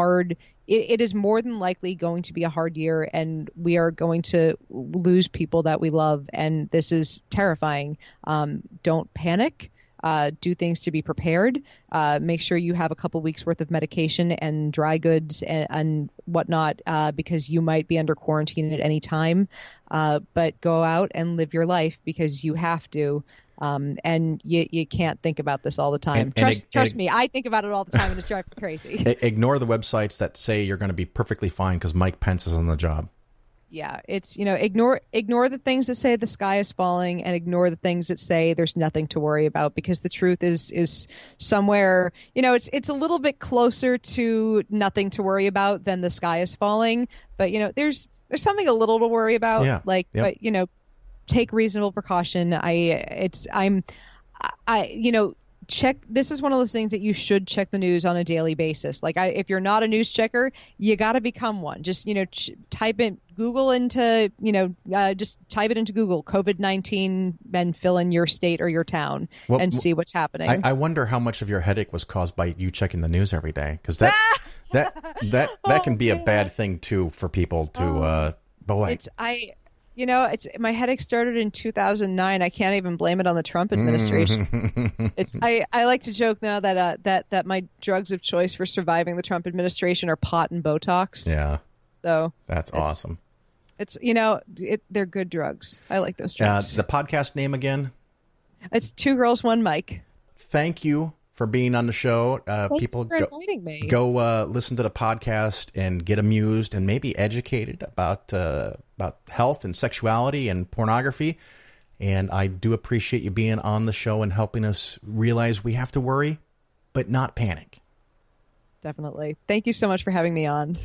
it is more than likely going to be a hard year, and we are going to lose people that we love, and this is terrifying. Don't panic. Do things to be prepared. Make sure you have a couple weeks worth of medication and dry goods and whatnot, because you might be under quarantine at any time. But go out and live your life because you have to. And you can't think about this all the time. Trust me, I think about it all the time and it's driving me crazy. Ignore the websites that say you're going to be perfectly fine because Mike Pence is on the job. Yeah, it's, ignore the things that say the sky is falling and ignore the things that say there's nothing to worry about, because the truth is somewhere, it's a little bit closer to nothing to worry about than the sky is falling. But, there's something a little to worry about. Yeah. But, take reasonable precaution. Check. This is one of those things that you should check the news on a daily basis. If you're not a news checker, you got to become one. Just, type in Google into, just type it into Google, COVID-19, and fill in your state or your town and see what's happening. I wonder how much of your headache was caused by you checking the news every day. Because that can be a bad thing too for people to, boy. It's my headache started in 2009. I can't even blame it on the Trump administration. I like to joke now that my drugs of choice for surviving the Trump administration are pot and Botox. Yeah. So that's awesome. It's they're good drugs. I like those drugs. The podcast name again? It's 2 Girls, 1 Mic. Thank you for being on the show. People for inviting me. Go listen to the podcast and get amused and maybe educated about health and sexuality and pornography. And I do appreciate you being on the show and helping us realize we have to worry, but not panic. Definitely. Thank you so much for having me on.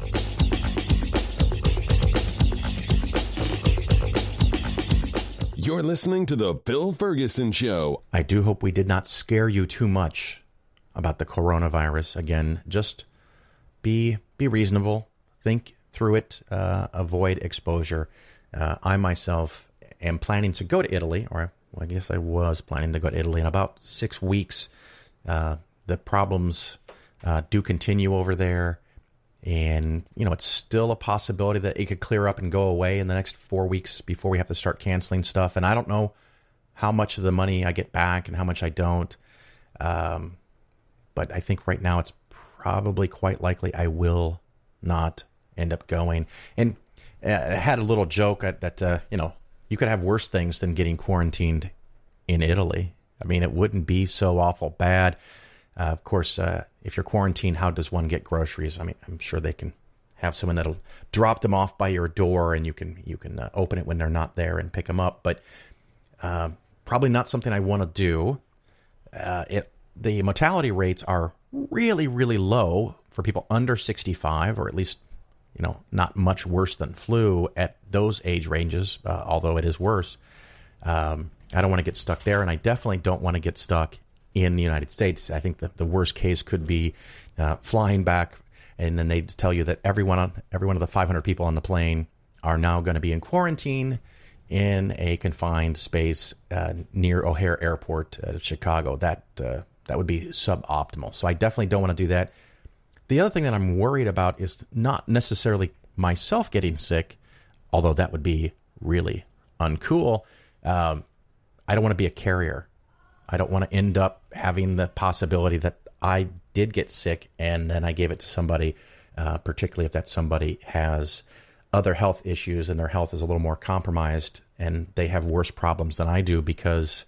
You're listening to The Bill Ferguson Show. I do hope we did not scare you too much about the coronavirus. Again, just be reasonable. Think through it. Avoid exposure. I myself am planning to go to Italy, or I guess I was planning to go to Italy in about 6 weeks. The problems do continue over there. And, it's still a possibility that it could clear up and go away in the next 4 weeks before we have to start canceling stuff. And I don't know how much of the money I get back and how much I don't. But I think right now it's probably quite likely I will not end up going. And I had a little joke that you could have worse things than getting quarantined in Italy. I mean, it wouldn't be so awful bad. Of course, if you're quarantined, how does one get groceries? I mean, I'm sure they can have someone that'll drop them off by your door, and you can open it when they're not there and pick them up. But probably not something I want to do. The mortality rates are really, really low for people under 65, or at least, not much worse than flu at those age ranges, although it is worse. I don't want to get stuck there, and I definitely don't want to get stuck in the United States. I think that the worst case could be flying back, and then they tell you that every one of the 500 people on the plane are now going to be in quarantine in a confined space near O'Hare Airport at Chicago. That would be suboptimal. So I definitely don't want to do that. The other thing that I'm worried about is not necessarily myself getting sick, although that would be really uncool. I don't want to be a carrier. I don't want to end up having the possibility that I did get sick and then I gave it to somebody, particularly if that somebody has other health issues and their health is a little more compromised and they have worse problems than I do because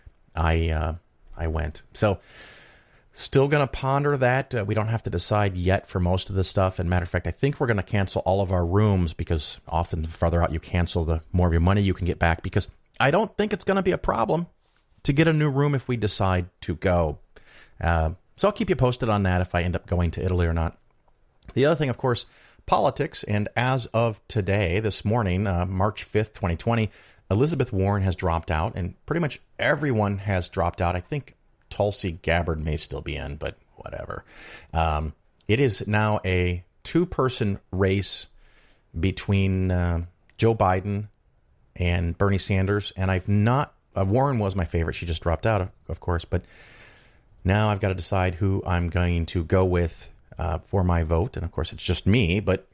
I went. So still going to ponder that. We don't have to decide yet for most of this stuff. And matter of fact, I think we're going to cancel all of our rooms because often the further out you cancel, the more of your money you can get back, because I don't think it's going to be a problem to get a new room if we decide to go. So I'll keep you posted on that if I end up going to Italy or not. The other thing, of course, politics. And as of today, this morning, March 5th, 2020, Elizabeth Warren has dropped out, and pretty much everyone has dropped out. I think Tulsi Gabbard may still be in, but whatever. It is now a two-person race between Joe Biden and Bernie Sanders, and Warren was my favorite. She just dropped out, of course, but now I've got to decide who I'm going to go with for my vote, and of course it's just me, but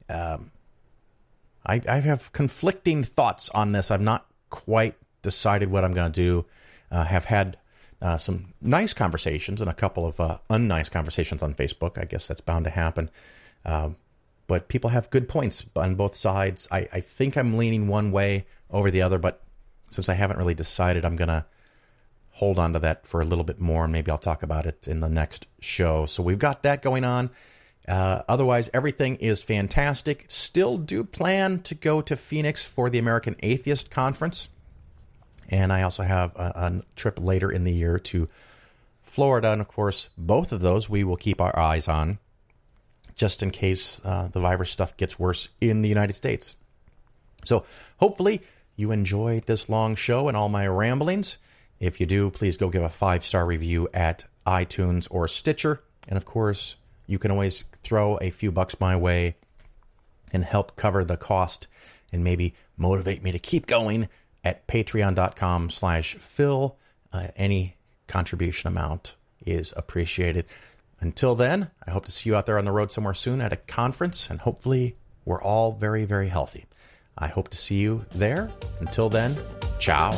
I have conflicting thoughts on this. I've not quite decided what I'm going to do. Have had some nice conversations and a couple of unnice conversations on Facebook. I guess that's bound to happen. But people have good points on both sides. I think I'm leaning one way over the other, but since I haven't really decided, I'm going to hold on to that for a little bit more, and maybe I'll talk about it in the next show. So we've got that going on. Otherwise, everything is fantastic. Still do plan to go to Phoenix for the American Atheist Conference. And I also have a trip later in the year to Florida. And of course, both of those we will keep our eyes on just in case the virus stuff gets worse in the United States. So hopefully you enjoyed this long show and all my ramblings. If you do, please go give a 5-star review at iTunes or Stitcher. And of course, you can always throw a few bucks my way and help cover the cost and maybe motivate me to keep going at patreon.com/Phil. Any contribution amount is appreciated. Until then, I hope to see you out there on the road somewhere soon at a conference, and hopefully we're all very, very healthy. I hope to see you there. Until then, ciao.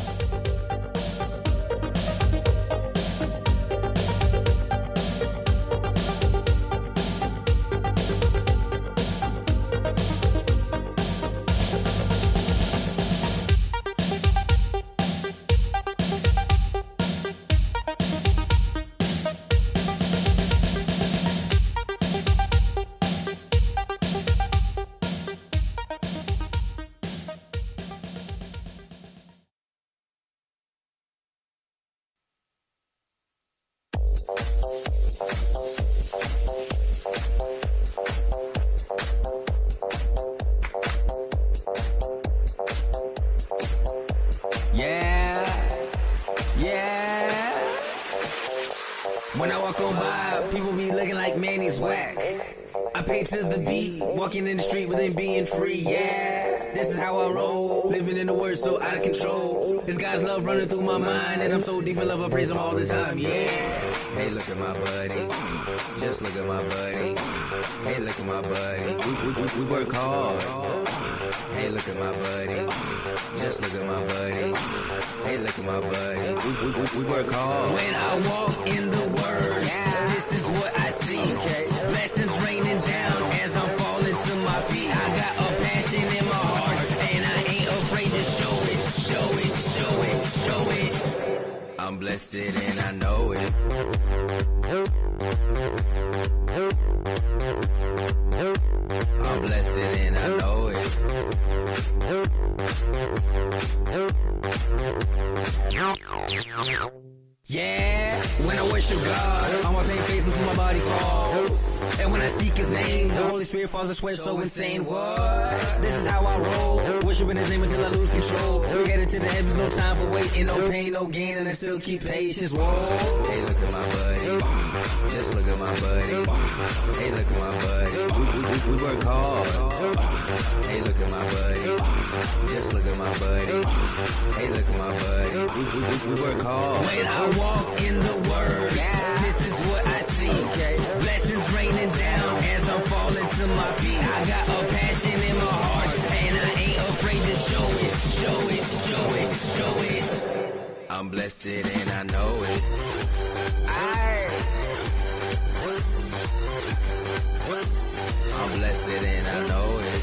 Walking in the street within being free, yeah. This is how I roll. Living in the world so out of control. This guy's love running through my mind, and I'm so deep in love, I praise him all the time, yeah. Hey, look at my buddy. Just look at my buddy. Hey, look at my buddy. We work hard. Hey, look at my buddy. Just look at my buddy. Hey, look at my buddy. We work hard. When I walk in the word, this is what I see. Blessings raining down as I'm falling. feet. I got a passion in my heart, and I ain't afraid to show it, show it, show it, show it. I'm blessed and I know it. I'm blessed and I know it. Yeah, when I worship God, all my pain fades until my body falls. And when I seek His name, the Holy Spirit falls. I swear so insane. What? This is how I roll. Worshiping His name until I lose control. We headed to the heavens, no time for waiting, no pain, no gain, and I still keep patience. Whoa. Hey, look at my buddy. Just look at my buddy. Hey, look at my buddy. We work hard. Hey, look at my buddy. Just look at my buddy. Hey, look at my buddy. We work hard. When I walk in the Word, this is what I see. Blessings raining down as I'm falling to my feet. I got a passion in my heart, and I ain't afraid to show it, show it, show it, show it. I'm blessed and I know it. I'm blessed and I know it.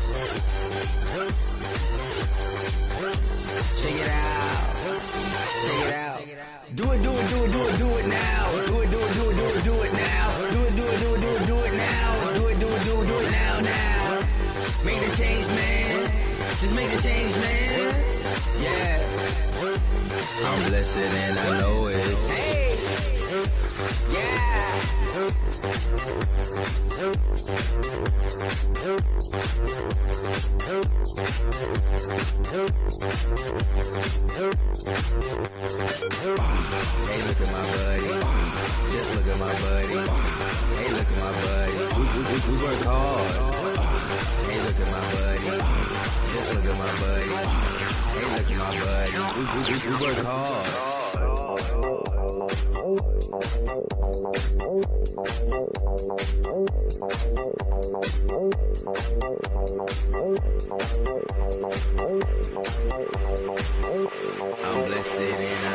Check it out. Check it out. Do it, do it, do it, do it, do it now. Do it, do it, do it, do it, do it now. Do it, do it, do it, do it, do it now. Do it, do it, do it, do it now, now. Make the change, man. Just make the change, man. Yeah. I'm blessed and I know it. Hey. Yeah. Hey, look at my buddy. Just look at my buddy. Hey, look at my buddy. We work hard. Hey, look at my buddy. Just look at my buddy. Hey, look at my buddy. We work hard. I'm blessed and I